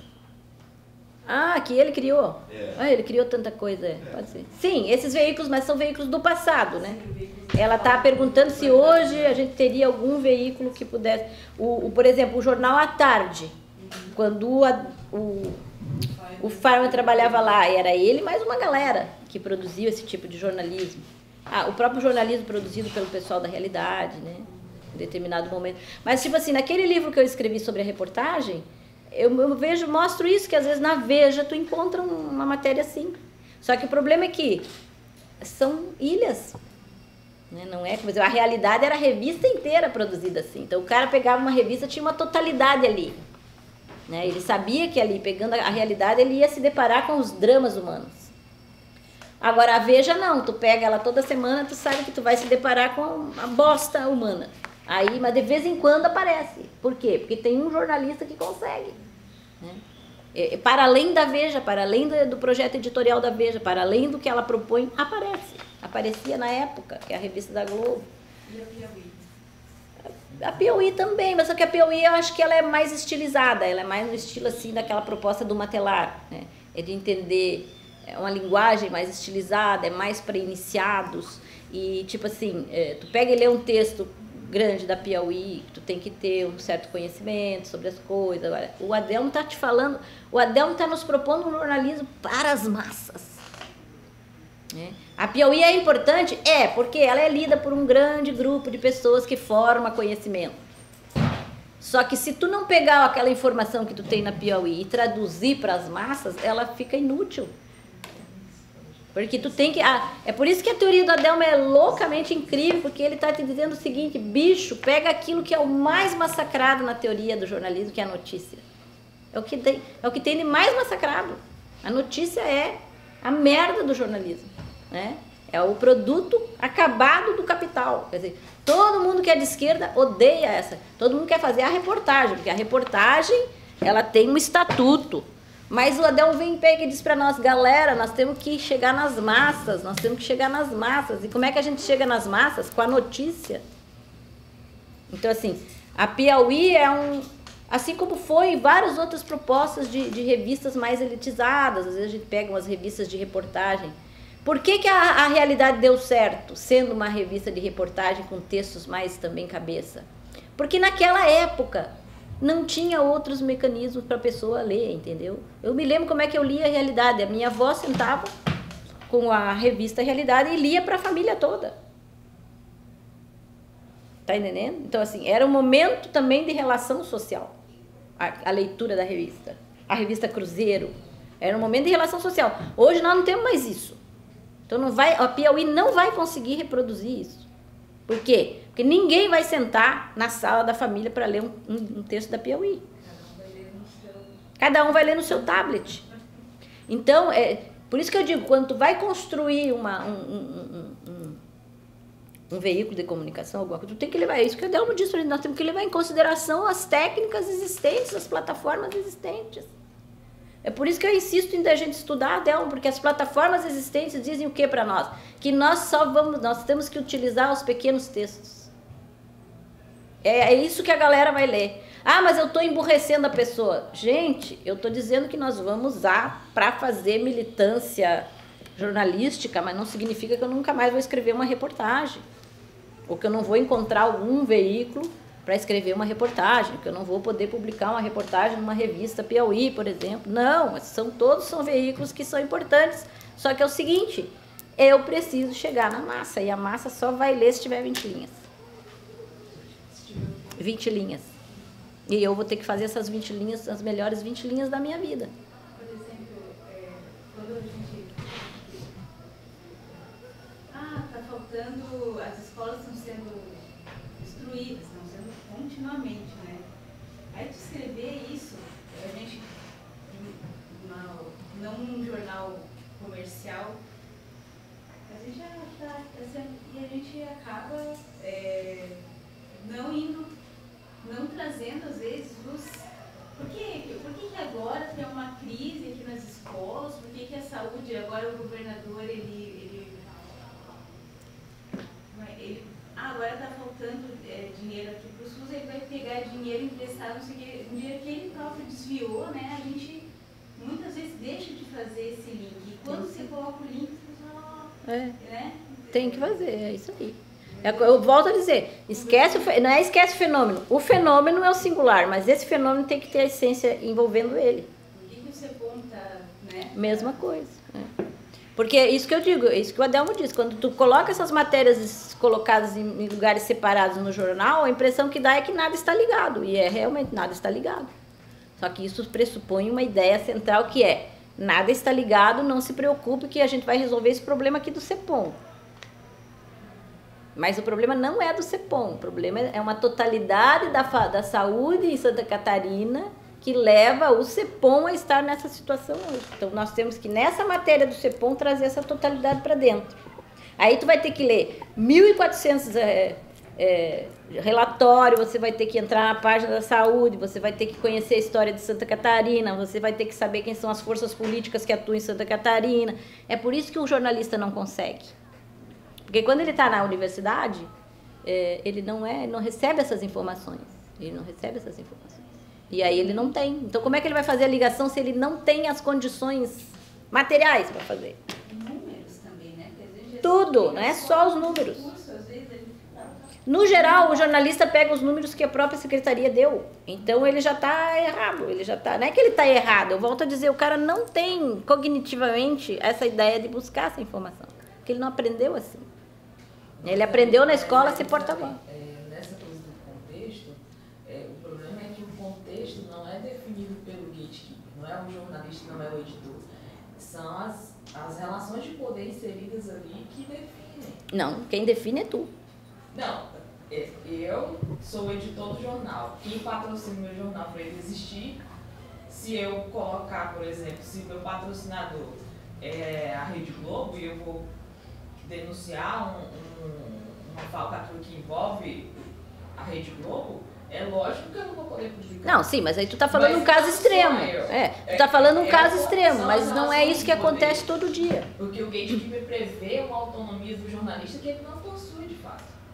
Ah, que ele criou? É. Ah, ele criou tanta coisa, é. É. Pode ser. Sim, esses veículos, mas são veículos do passado, né? Sim, ela está perguntando se hoje a gente teria algum veículo que pudesse... O, o, por exemplo, o Jornal à Tarde, quando a, o, o Farman trabalhava lá, era ele mais uma galera que produziu esse tipo de jornalismo. Ah, o próprio jornalismo produzido pelo pessoal da Realidade, né? Em determinado momento. Mas, tipo assim, naquele livro que eu escrevi sobre a reportagem, eu, eu vejo, mostro isso, que às vezes na Veja tu encontra uma matéria assim. Só que o problema é que são ilhas, né? Não é, por exemplo, a Realidade era a revista inteira produzida assim. Então o cara pegava uma revista, tinha uma totalidade ali, né? Ele sabia que ali, pegando a Realidade, ele ia se deparar com os dramas humanos. Agora, a Veja não, tu pega ela toda semana, tu sabe que tu vai se deparar com a bosta humana. Aí, mas de vez em quando aparece. Por quê? Porque tem um jornalista que consegue, né? E, para além da Veja, para além do, do projeto editorial da Veja, para além do que ela propõe, aparece. Aparecia na época, que é a revista da Globo. E a Piauí? A Piauí também, mas só que a Piauí eu acho que ela é mais estilizada, ela é mais no estilo assim daquela proposta do Matelar, né? É de entender... É uma linguagem mais estilizada, é mais para iniciados. E, tipo assim, é, tu pega e lê um texto grande da Piauí, tu tem que ter um certo conhecimento sobre as coisas. Agora, o Adelmo está te falando, o Adelmo está nos propondo um jornalismo para as massas, né? A Piauí é importante? É, porque ela é lida por um grande grupo de pessoas que forma conhecimento. Só que se tu não pegar aquela informação que tu tem na Piauí e traduzir para as massas, ela fica inútil. Porque tu tem que... Ah, é por isso que a teoria do Adelmo é loucamente incrível, porque ele está te dizendo o seguinte: bicho, pega aquilo que é o mais massacrado na teoria do jornalismo, que é a notícia. É o que tem, é o que tem de mais massacrado. A notícia é a merda do jornalismo, né? É o produto acabado do capital. Quer dizer, todo mundo que é de esquerda odeia essa. Todo mundo quer fazer a reportagem, porque a reportagem, ela tem um estatuto. Mas o Adelmo vem, pega e diz para nós: galera, nós temos que chegar nas massas, nós temos que chegar nas massas. E como é que a gente chega nas massas? Com a notícia. Então, assim, A Piauí é um... Assim como foi várias outras propostas de, de revistas mais elitizadas, às vezes a gente pega umas revistas de reportagem. Por que, que a, a realidade deu certo, sendo uma revista de reportagem com textos mais também cabeça? Porque naquela época não tinha outros mecanismos para a pessoa ler, entendeu? Eu me lembro como é que eu lia a Realidade. A minha avó sentava com a revista Realidade e lia para a família toda. Tá entendendo? Então, assim, era um momento também de relação social, a, a leitura da revista. A revista Cruzeiro. Era um momento de relação social. Hoje nós não temos mais isso. Então, não vai, a Piauí não vai conseguir reproduzir isso. Por quê? Porque ninguém vai sentar na sala da família para ler um, um, um texto da Piauí. Cada um vai ler no seu tablet. Então, é, por isso que eu digo, quando tu vai construir uma, um, um, um, um, um veículo de comunicação, alguma coisa, tu tem que levar, é isso que eu Delmo disse, nós temos que levar em consideração as técnicas existentes, as plataformas existentes. É por isso que eu insisto em a gente estudar, Delmo, porque as plataformas existentes dizem o que para nós? Que nós só vamos, nós temos que utilizar os pequenos textos. É, é isso que a galera vai ler. Ah, mas eu estou emburrecendo a pessoa. Gente, eu estou dizendo que nós vamos usar para fazer militância jornalística, mas não significa que eu nunca mais vou escrever uma reportagem. Ou que eu não vou encontrar algum veículo para escrever uma reportagem, que eu não vou poder publicar uma reportagem numa revista Piauí, por exemplo. Não, são, todos são veículos que são importantes. Só que é o seguinte, eu preciso chegar na massa, e a massa só vai ler se tiver vinte linhas. vinte linhas. E eu vou ter que fazer essas vinte linhas, as melhores vinte linhas da minha vida. Por exemplo, é, quando a gente... Ah, está faltando... As escolas estão sendo destruídas, estão sendo continuamente, né? Aí tu escrever isso, a gente... Uma, não num jornal comercial, a gente já está... E a gente acaba é, não indo... não trazendo, às vezes, os... Por que, por que, que agora tem uma crise aqui nas escolas? Por que, que a saúde, agora o governador, ele... ele, ele ah, agora está faltando é, dinheiro aqui para o SUS, ele vai pegar dinheiro emprestado, não sei o que, dinheiro que ele próprio desviou, né? A gente muitas vezes deixa de fazer esse link. E quando você coloca o link, você fala... É, né? tem que fazer, é isso aí. Eu volto a dizer, esquece, não é esquece o fenômeno. O fenômeno é o singular, mas esse fenômeno tem que ter a essência envolvendo ele. Por que, que você conta, né? Mesma coisa. É. Porque é isso que eu digo, é isso que o Adelmo disse. Quando tu coloca essas matérias colocadas em lugares separados no jornal, a impressão que dá é que nada está ligado. E é realmente nada está ligado. Só que isso pressupõe uma ideia central que é, nada está ligado, não se preocupe que a gente vai resolver esse problema aqui do CEPOM. Mas o problema não é do CEPOM, o problema é uma totalidade da, da saúde em Santa Catarina que leva o CEPOM a estar nessa situação hoje. Então, nós temos que, nessa matéria do CEPOM, trazer essa totalidade para dentro. Aí, tu vai ter que ler mil e quatrocentos é, é, relatórios, você vai ter que entrar na página da saúde, você vai ter que conhecer a história de Santa Catarina, você vai ter que saber quem são as forças políticas que atuam em Santa Catarina. É por isso que o jornalista não consegue. Porque quando ele está na universidade, é, ele não, é, não recebe essas informações. Ele não recebe essas informações. E aí ele não tem. Então, como é que ele vai fazer a ligação se ele não tem as condições materiais para fazer? Números também, né? Tudo, não é só os números. No geral, o jornalista pega os números que a própria secretaria deu. Então, ele já está errado. Ele já tá, não é que ele está errado. Eu volto a dizer, o cara não tem cognitivamente essa ideia de buscar essa informação. Porque ele não aprendeu assim. Ele aprendeu na escola a ser porta-voz. É, nessa coisa do contexto, é, o problema é que o contexto não é definido pelo gatekeeper, não é o jornalista, não é o editor. São as, as relações de poder inseridas ali que definem. Não, quem define é tu. Não, eu sou o editor do jornal. Quem patrocina o meu jornal para ele existir, se eu colocar, por exemplo, se o meu patrocinador é a Rede Globo e eu vou denunciar um, um, uma falcatrua que envolve a Rede Globo, é lógico que eu não vou poder publicar. Não, sim, mas aí tu tá falando mas um caso extremo. É, tu tá falando um é, caso extremo, mas não é isso que acontece todo dia. Porque o gatekeeper prevê uma autonomia do jornalista que ele não possui de fato.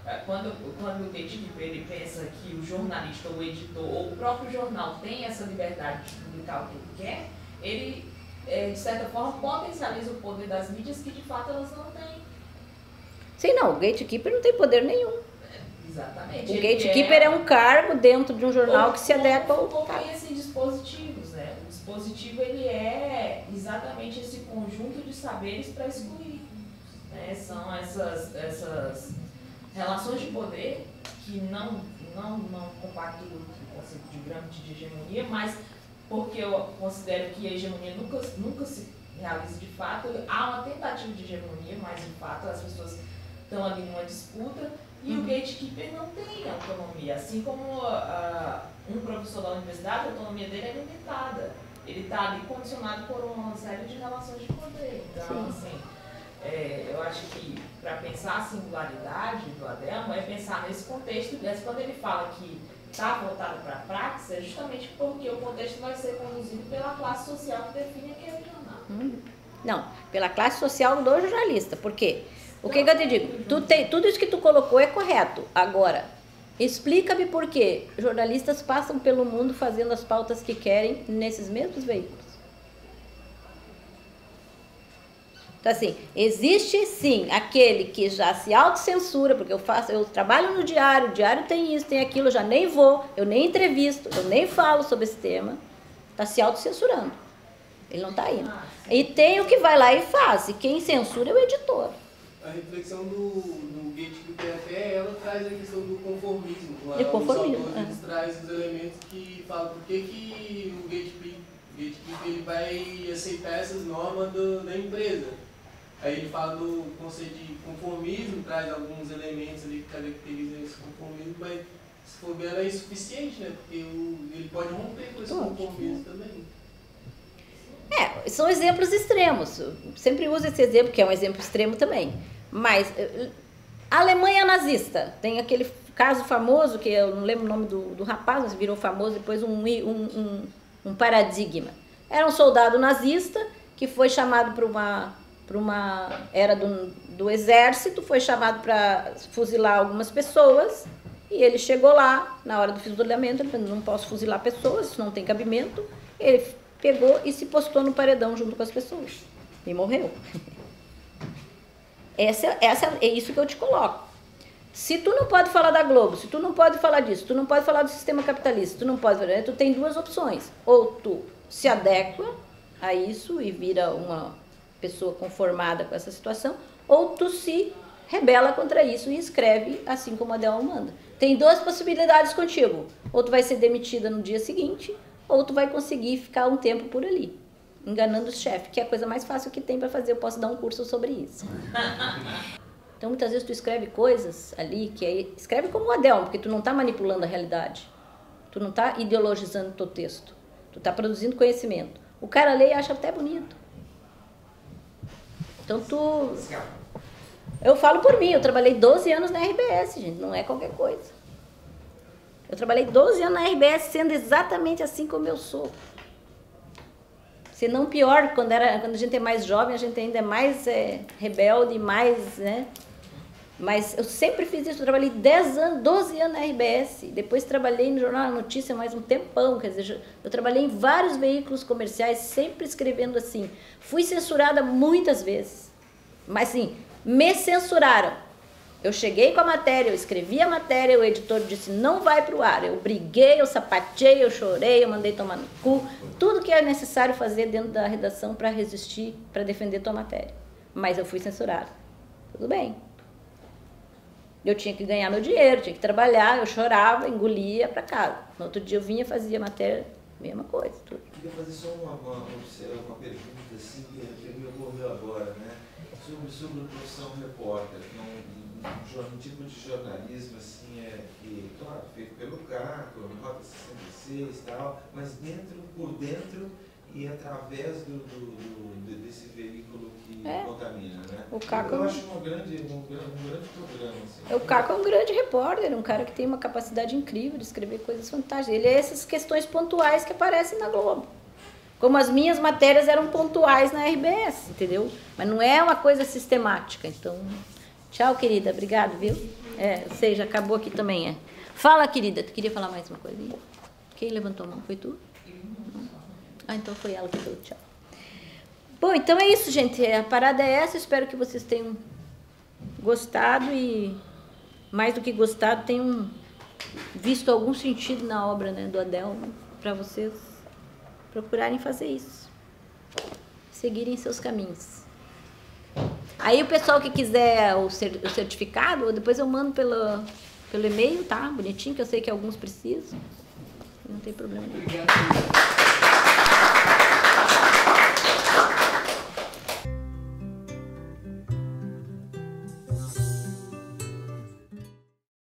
Quando, quando o gatekeeper ele pensa que o jornalista, o editor ou o próprio jornal tem essa liberdade de publicar o que ele quer, ele, é, de certa forma, potencializa o poder das mídias que, de fato, elas não têm. Sim, não, o gatekeeper não tem poder nenhum. Exatamente. O gatekeeper é, é um cargo dentro de um jornal ou, que se adequa ao... Ou pensa em dispositivos, né? O dispositivo, ele é exatamente esse conjunto de saberes para excluir. Né? São essas, essas relações de poder que não, não, não compactuam com o conceito de Gramsci de hegemonia, mas porque eu considero que a hegemonia nunca, nunca se realiza de fato, há uma tentativa de hegemonia, mas de fato as pessoas estão ali numa disputa e uhum. o gatekeeper não tem autonomia, assim como uh, um professor da universidade, a autonomia dele é limitada, ele está ali condicionado por uma série de relações de poder. Então, Sim. assim, é, eu acho que para pensar a singularidade do Adelmo é pensar nesse contexto, quando ele fala que está voltado para a prática, é justamente porque o contexto vai ser conduzido pela classe social que define aquele jornal. Hum. Não, pela classe social do jornalista. Por quê? O que, que eu te digo? Tu tem, tudo isso que tu colocou é correto. Agora, explica-me por que jornalistas passam pelo mundo fazendo as pautas que querem nesses mesmos veículos. Então, assim, existe sim aquele que já se autocensura, porque eu faço, eu trabalho no diário, o diário tem isso, tem aquilo, eu já nem vou, eu nem entrevisto, eu nem falo sobre esse tema, está se autocensurando. Ele não está indo. E tem o que vai lá e faz, e quem censura é o editor. A reflexão do, do gatekeeper até ela traz a questão do conformismo. Lá, de conformismo. Os autores é. traz os elementos que falam por que, que o gatekeeper, gatekeeper ele vai aceitar essas normas do, da empresa. Aí ele fala do conceito de conformismo, traz alguns elementos ali que caracterizam esse conformismo, mas se for ver, é insuficiente, né? Porque o, ele pode romper com esse conformismo também. É, são exemplos extremos. Eu sempre uso esse exemplo, que é um exemplo extremo também. Mas a Alemanha nazista, tem aquele caso famoso, que eu não lembro o nome do, do rapaz, mas virou famoso depois, um, um, um, um paradigma. Era um soldado nazista que foi chamado para uma, para uma era do, do exército, foi chamado para fuzilar algumas pessoas, e ele chegou lá, na hora do fuzilamento, ele falou, não posso fuzilar pessoas, isso não tem cabimento. Ele pegou e se postou no paredão junto com as pessoas. E morreu. Essa, essa, é isso que eu te coloco. Se tu não pode falar da Globo, se tu não pode falar disso, tu não pode falar do sistema capitalista, tu não pode falar, tu tem duas opções. Ou tu se adequa a isso e vira uma pessoa conformada com essa situação, ou tu se rebela contra isso e escreve assim como a Adelmo manda. Tem duas possibilidades contigo. Ou tu vai ser demitida no dia seguinte, ou tu vai conseguir ficar um tempo por ali, enganando o chefe, que é a coisa mais fácil que tem para fazer. Eu posso dar um curso sobre isso. Então, muitas vezes tu escreve coisas ali, que é, escreve como o Adelmo, porque tu não está manipulando a realidade. Tu não está ideologizando o teu texto. Tu está produzindo conhecimento. O cara lê e acha até bonito. Então, tu... Eu falo por mim, eu trabalhei doze anos na R B S, gente, não é qualquer coisa. Eu trabalhei doze anos na R B S sendo exatamente assim como eu sou. Se não pior, quando, era, quando a gente é mais jovem, a gente ainda é mais é, rebelde, mais, né? Mas eu sempre fiz isso, eu trabalhei dez anos, doze anos na R B S, depois trabalhei no Jornal da Notícia mais um tempão, quer dizer, eu trabalhei em vários veículos comerciais, sempre escrevendo assim. Fui censurada muitas vezes, mas sim, me censuraram. Eu cheguei com a matéria, eu escrevi a matéria, o editor disse, não vai para o ar. Eu briguei, eu sapateei, eu chorei, eu mandei tomar no cu. Tudo que é necessário fazer dentro da redação para resistir, para defender tua matéria. Mas eu fui censurada. Tudo bem. Eu tinha que ganhar meu dinheiro, tinha que trabalhar, eu chorava, engolia para casa. No outro dia eu vinha, fazia matéria, mesma coisa. Tudo. Eu queria fazer só uma, uma, uma pergunta assim, que me ocorreu agora, né? Sobre, sobre a profissão repórter, que é um um tipo de jornalismo assim, é que, claro, feito pelo Caco, Rota sessenta e seis e tal, mas dentro, por dentro e através do, do, do, desse veículo que é. contamina, né? O Caco eu acho uma grande, um, um grande programa. Assim. O Caco é um grande repórter, um cara que tem uma capacidade incrível de escrever coisas fantásticas. Ele é essas questões pontuais que aparecem na Globo. Como as minhas matérias eram pontuais na R B S, entendeu? Mas não é uma coisa sistemática, então... Tchau, querida. Obrigado, viu? É, eu sei, já acabou aqui também, é. Fala, querida, tu queria falar mais uma coisinha? Quem levantou a mão? Foi tu? Ah, então foi ela que deu tchau. Bom, então é isso, gente. A parada é essa. Espero que vocês tenham gostado e, mais do que gostado, tenham visto algum sentido na obra, né, do Adel, para vocês procurarem fazer isso. Seguirem seus caminhos. Aí o pessoal que quiser o certificado, depois eu mando pelo, pelo e-mail, tá? Bonitinho, que eu sei que alguns precisam. Não tem problema nenhum. Obrigado.